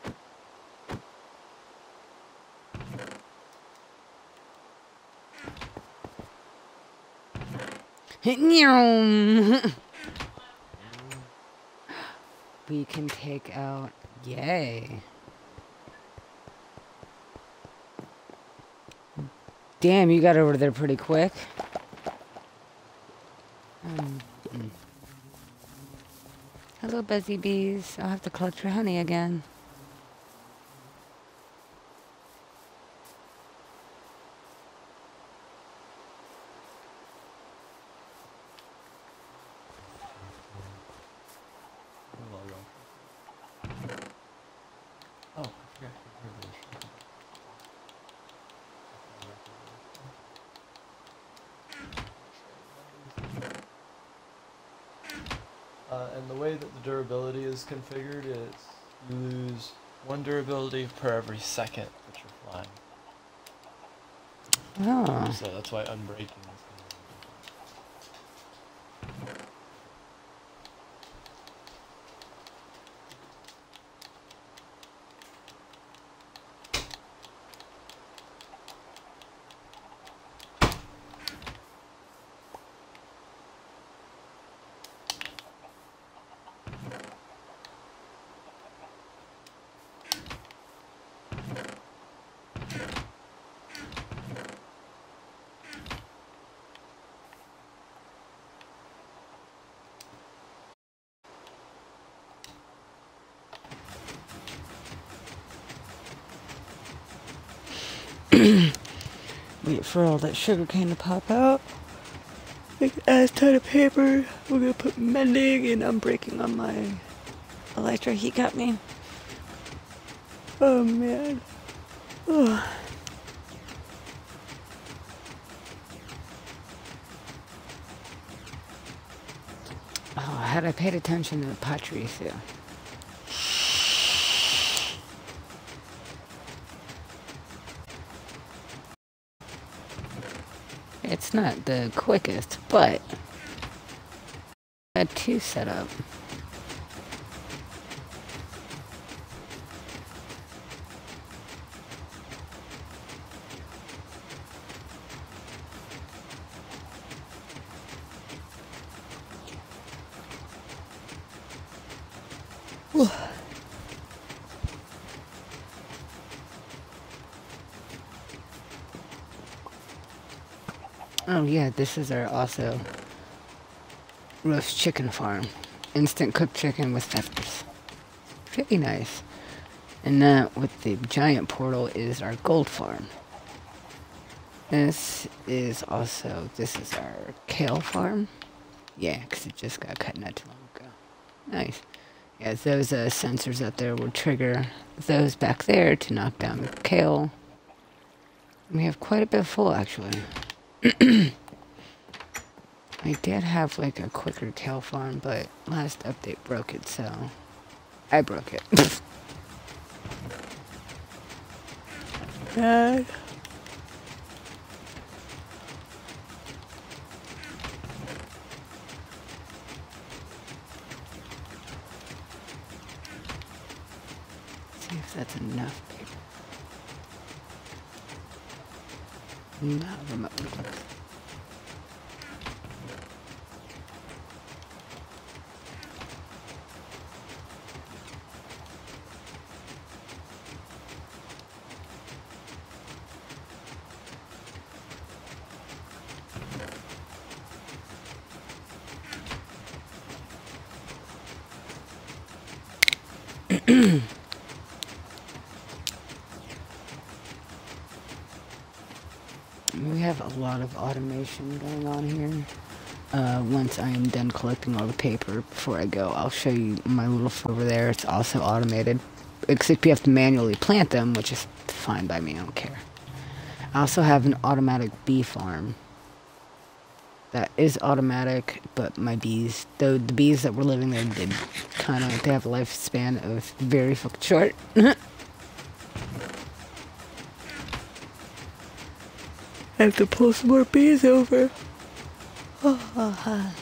We can take out. Yay. Damn, you got over there pretty quick. Um, mm. Hello, buzzy bees. I'll have to collect your honey again. Hold on, real quick. Oh, I forgot your privilege. Uh, and the way that the durability is configured is you lose one durability per every second that you're flying. Oh. So that's why unbreaking is going to be Wait for all that sugar cane to pop out. Make an ass ton of paper. We're gonna put mending and unbreaking on my Electra. He got me. Oh man. Ugh. Oh, had I paid attention to the Patricio. It's not the quickest, but I had two set up. Oh yeah, this is our also roast chicken farm. Instant cooked chicken with peppers. Pretty nice. And that with the giant portal is our gold farm. This is also, this is our kale farm. Yeah, because it just got cut not too long ago. Nice. Yeah, those uh, sensors up there will trigger those back there to knock down the kale. We have quite a bit full actually. I did have like a quicker kale farm, but last update broke it, so I broke it. Dad. See if that's enough paper. Not remotely close. We have a lot of automation going on here. Uh, once I am done collecting all the paper, before I go, I'll show you my little field over there. It's also automated, except you have to manually plant them, which is fine by me, I don't care. I also have an automatic bee farm. That is automatic, but my bees, though the bees that were living there did kind of, they have a lifespan of very fucking short. I have to pull some more bees over. Oh, oh,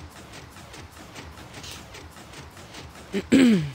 oh.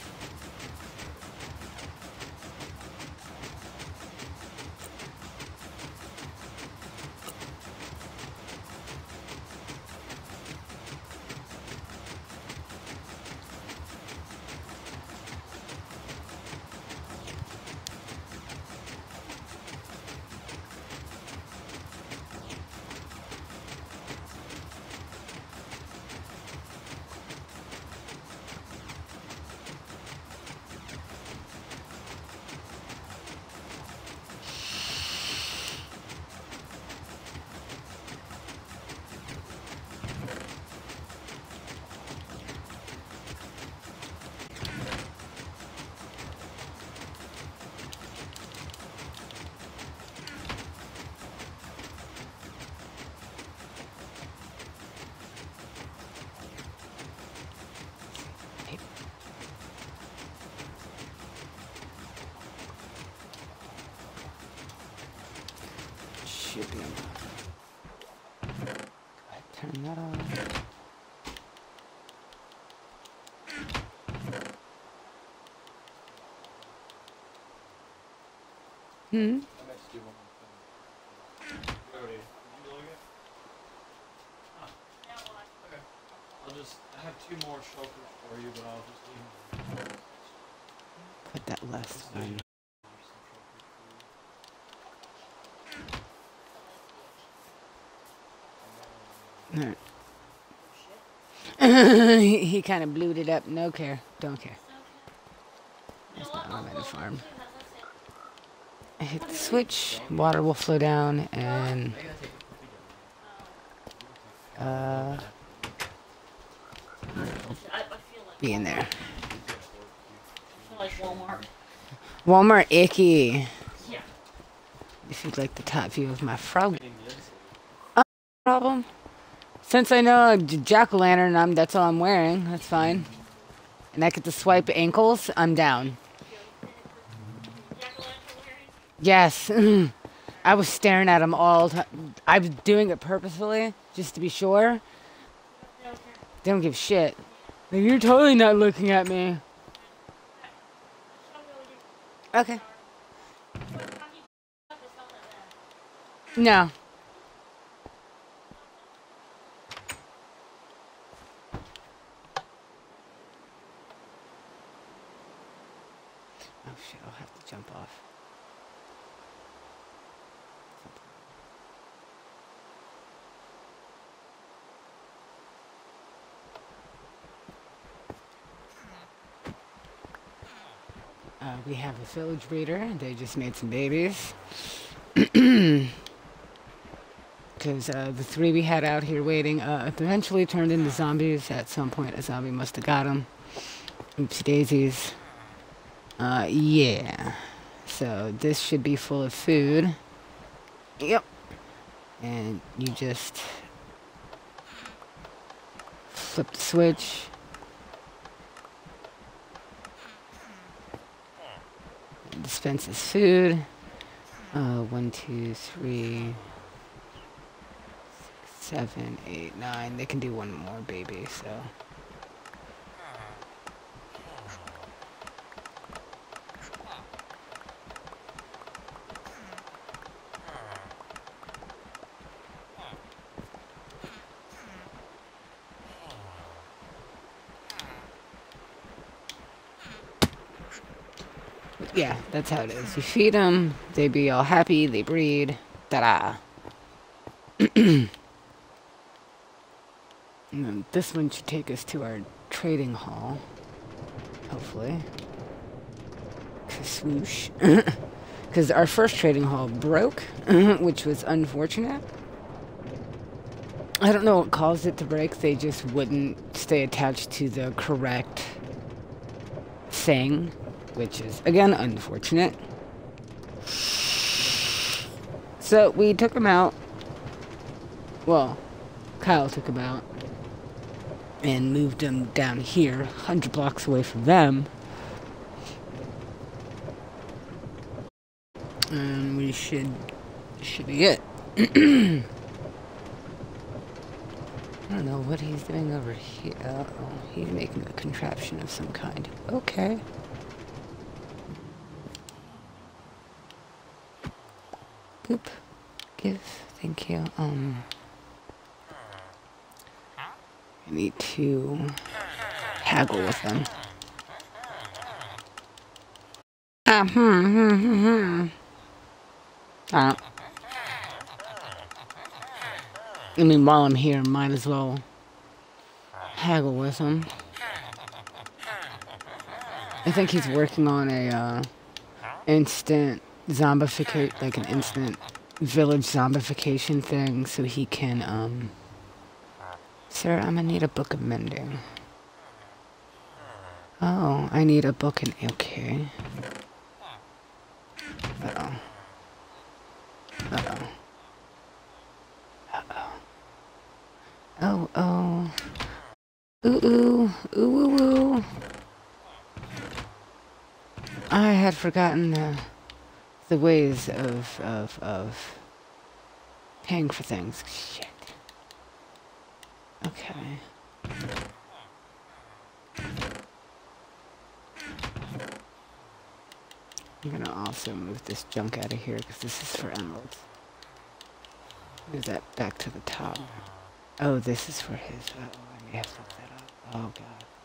Should be enough. Turn that on. Hmm? I meant to do one more thing. Cody, did you log it? Ah, Now what? okay. I'll just, I have two more shulkers for you, but I'll just leave them. Put that last one. Alright. he he kind of blew it up. No care. Don't care. You know That's what? not I'll my blow farm. it too, how's I hit the switch, water will flow down, and uh, I, I feel like be in there. I feel like Walmart. Walmart icky. Yeah. If you'd like the top view of my frog uh, problem. Since I know a jack-o'-lantern, I'm, that's all I'm wearing. That's fine. And I get to swipe ankles, I'm down. Yes. I was staring at them all. T- I was doing it purposefully, just to be sure. They don't give shit. Like, you're totally not looking at me. Okay. No. Oh shit, I'll have to jump off. Uh, we have a village breeder. They just made some babies. Because uh, the three we had out here waiting uh, eventually turned into zombies. At some point, a zombie must have got them. Oopsie daisies. Uh, yeah. So this should be full of food. Yep. And you just flip the switch. Dispenses food. Uh, one, two, three, six, seven, eight, nine. They can do one more baby, so. Yeah, that's how it is. You feed them, they be all happy, they breed, ta-da. And then this one should take us to our trading hall, hopefully. Swoosh. Because our first trading hall broke, which was unfortunate. I don't know what caused it to break, they just wouldn't stay attached to the correct thing. Which is, again, unfortunate. So, we took him out. Well, Kyle took him out. And moved him down here, one hundred blocks away from them. And we should, should be it. I don't know what he's doing over here. Uh oh, he's making a contraption of some kind. Okay. Boop. Give. Thank you. Um. I need to haggle with them. Ah, hmm, hmm, hmm, hmm. Ah. I mean, while I'm here, might as well haggle with him. I think he's working on a, uh, instant zombificate, like an instant village zombification thing, so he can, um... Sir, I'm gonna need a book of mending. Oh, I need a book and... Okay. Uh-oh. Uh-oh. Uh-oh. Oh, oh. Ooh, ooh. Ooh, ooh, ooh. I had forgotten the... the ways of, of, of paying for things. Shit. Okay. I'm gonna also move this junk out of here because this is for emeralds. Move that back to the top. Oh, this is for his. Uh oh, I may have fucked that up. Oh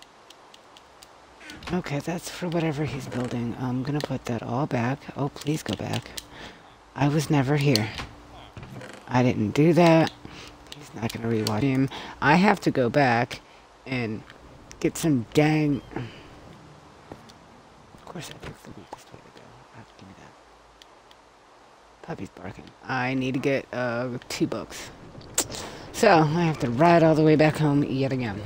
god. Okay, that's for whatever he's building. I'm gonna put that all back. Oh, please go back. I was never here. I didn't do that. He's not gonna rewatch him. I have to go back and get some dang... Of course I picked the weakest way to go. Ah, give me that. Puppy's barking. I need to get uh, two books. So, I have to ride all the way back home yet again.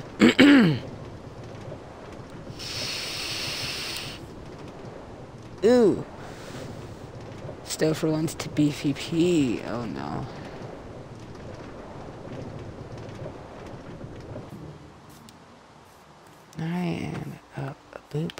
Ooh. Stouffer wants to B V P. Oh no. Alright, and uh, a boop.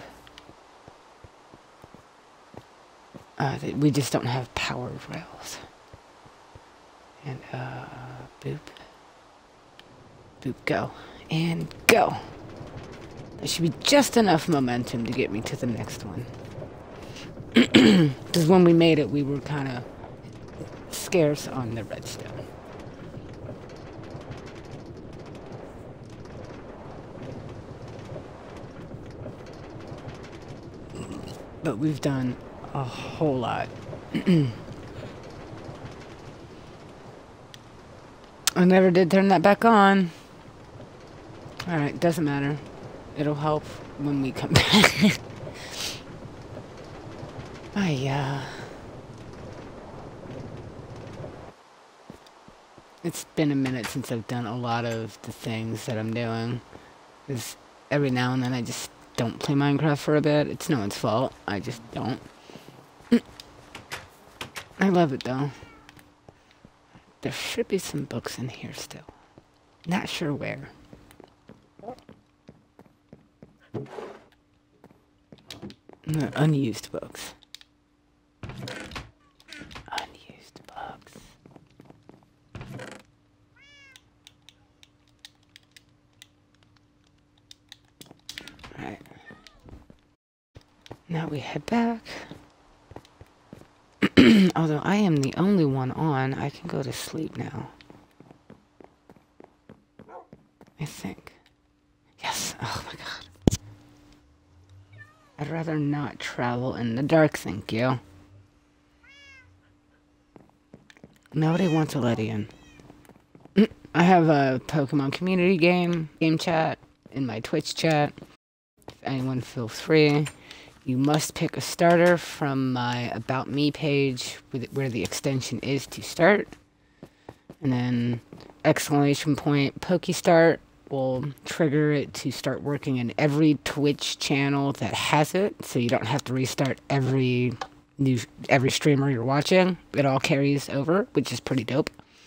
Uh, th we just don't have power rails. And, uh, boop. Boop, go. And go. There should be just enough momentum to get me to the next one. Because when we made it, we were kind of scarce on the redstone. But we've done a whole lot. I never did turn that back on. Alright, doesn't matter. It'll help when we come back. Ah, yeah. It's been a minute since I've done a lot of the things that I'm doing. Because every now and then I just don't play Minecraft for a bit. It's no one's fault. I just don't. I love it though. There should be some books in here still. Not sure where. No, unused books. Unused books. Alright. Now we head back. Although I am the only one on, I can go to sleep now. I think. Yes. Oh my god. I'd rather not travel in the dark, thank you. Nobody wants to let in. I have a Pokemon community game, game chat, in my Twitch chat. If anyone feels free. You must pick a starter from my About Me page with where the extension is to start. And then exclamation point Pokestart will trigger it to start working in every Twitch channel that has it. So you don't have to restart every new every streamer you're watching. It all carries over, which is pretty dope.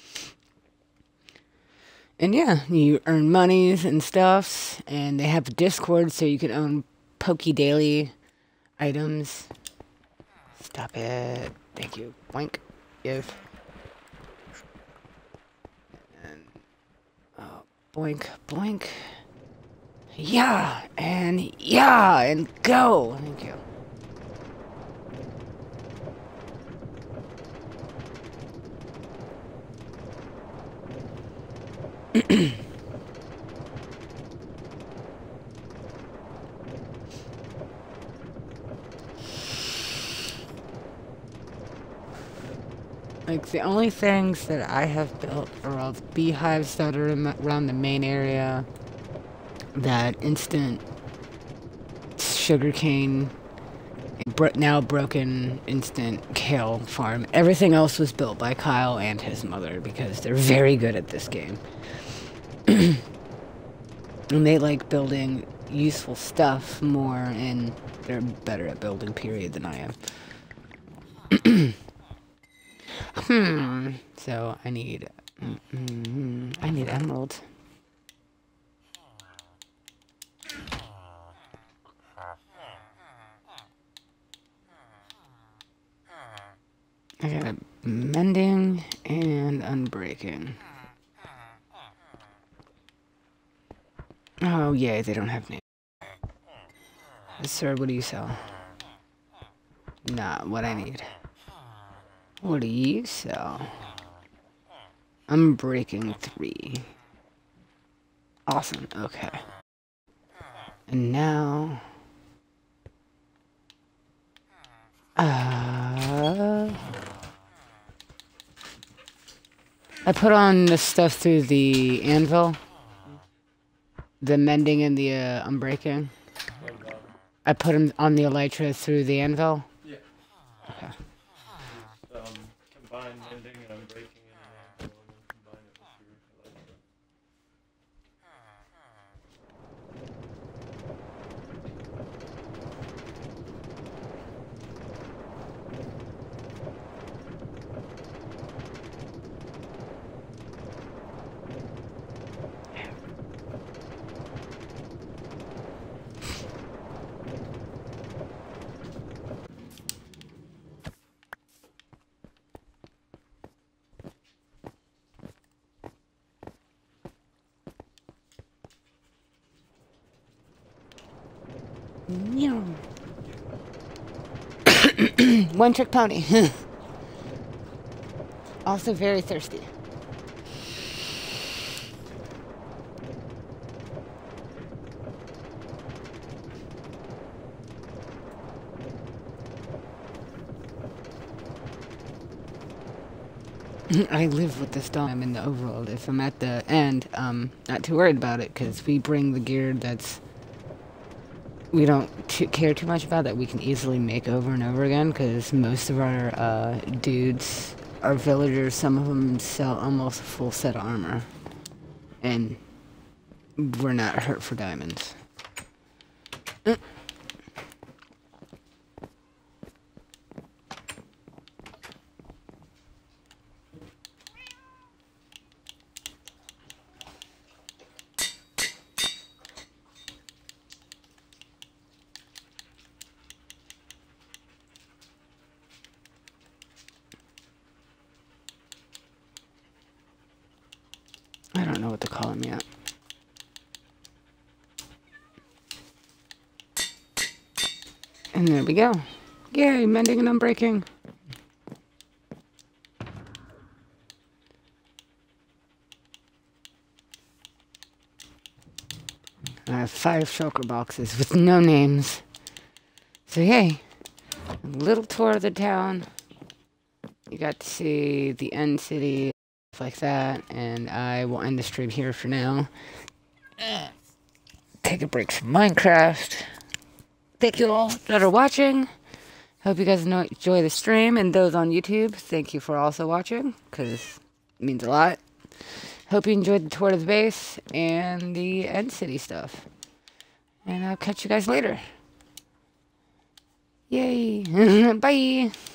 And yeah, you earn monies and stuffs. And they have a Discord so you can own PokeDaily items. Stop it. Thank you. Boink. Give. And oh, boink, boink. Yeah, and yeah, and go. Thank you. Like, the only things that I have built are all the beehives that are in, around the main area, that instant sugarcane, bro now broken instant kale farm. Everything else was built by Kyle and his mother because they're very good at this game. And they like building useful stuff more, and they're better at building, period, than I am. Hmm. So I need, mm, mm, I need emerald. I got mending and unbreaking. Oh yeah, they don't have names. Sir, what do you sell? Not what I need. What do you sell? I'm breaking three. Awesome, okay. And now... Uh... I put on the stuff through the anvil. The mending and the uh, unbreaking. I put them on the elytra through the anvil. Yeah. Okay. Um, Meow. One trick pony. Also very thirsty. I live with this dog. I'm in the overworld. If I'm at the end, um, not too worried about it because we bring the gear that's we don't t- care too much about that we can easily make over and over again because most of our uh, dudes, our villagers, some of them sell almost a full set of armor, and we're not hurt for diamonds. Mm. I don't know what to call him yet. And there we go. Yay, mending and unbreaking. I have five shulker boxes with no names. So yay, a little tour of the town. You got to see the end city, stuff like that, and I will end the stream here for now. Take a break from Minecraft. Thank you all that are watching. Hope you guys enjoy the stream, and those on YouTube, thank you for also watching, because it means a lot. Hope you enjoyed the tour of the base and the end city stuff. And I'll catch you guys later. Yay. Bye.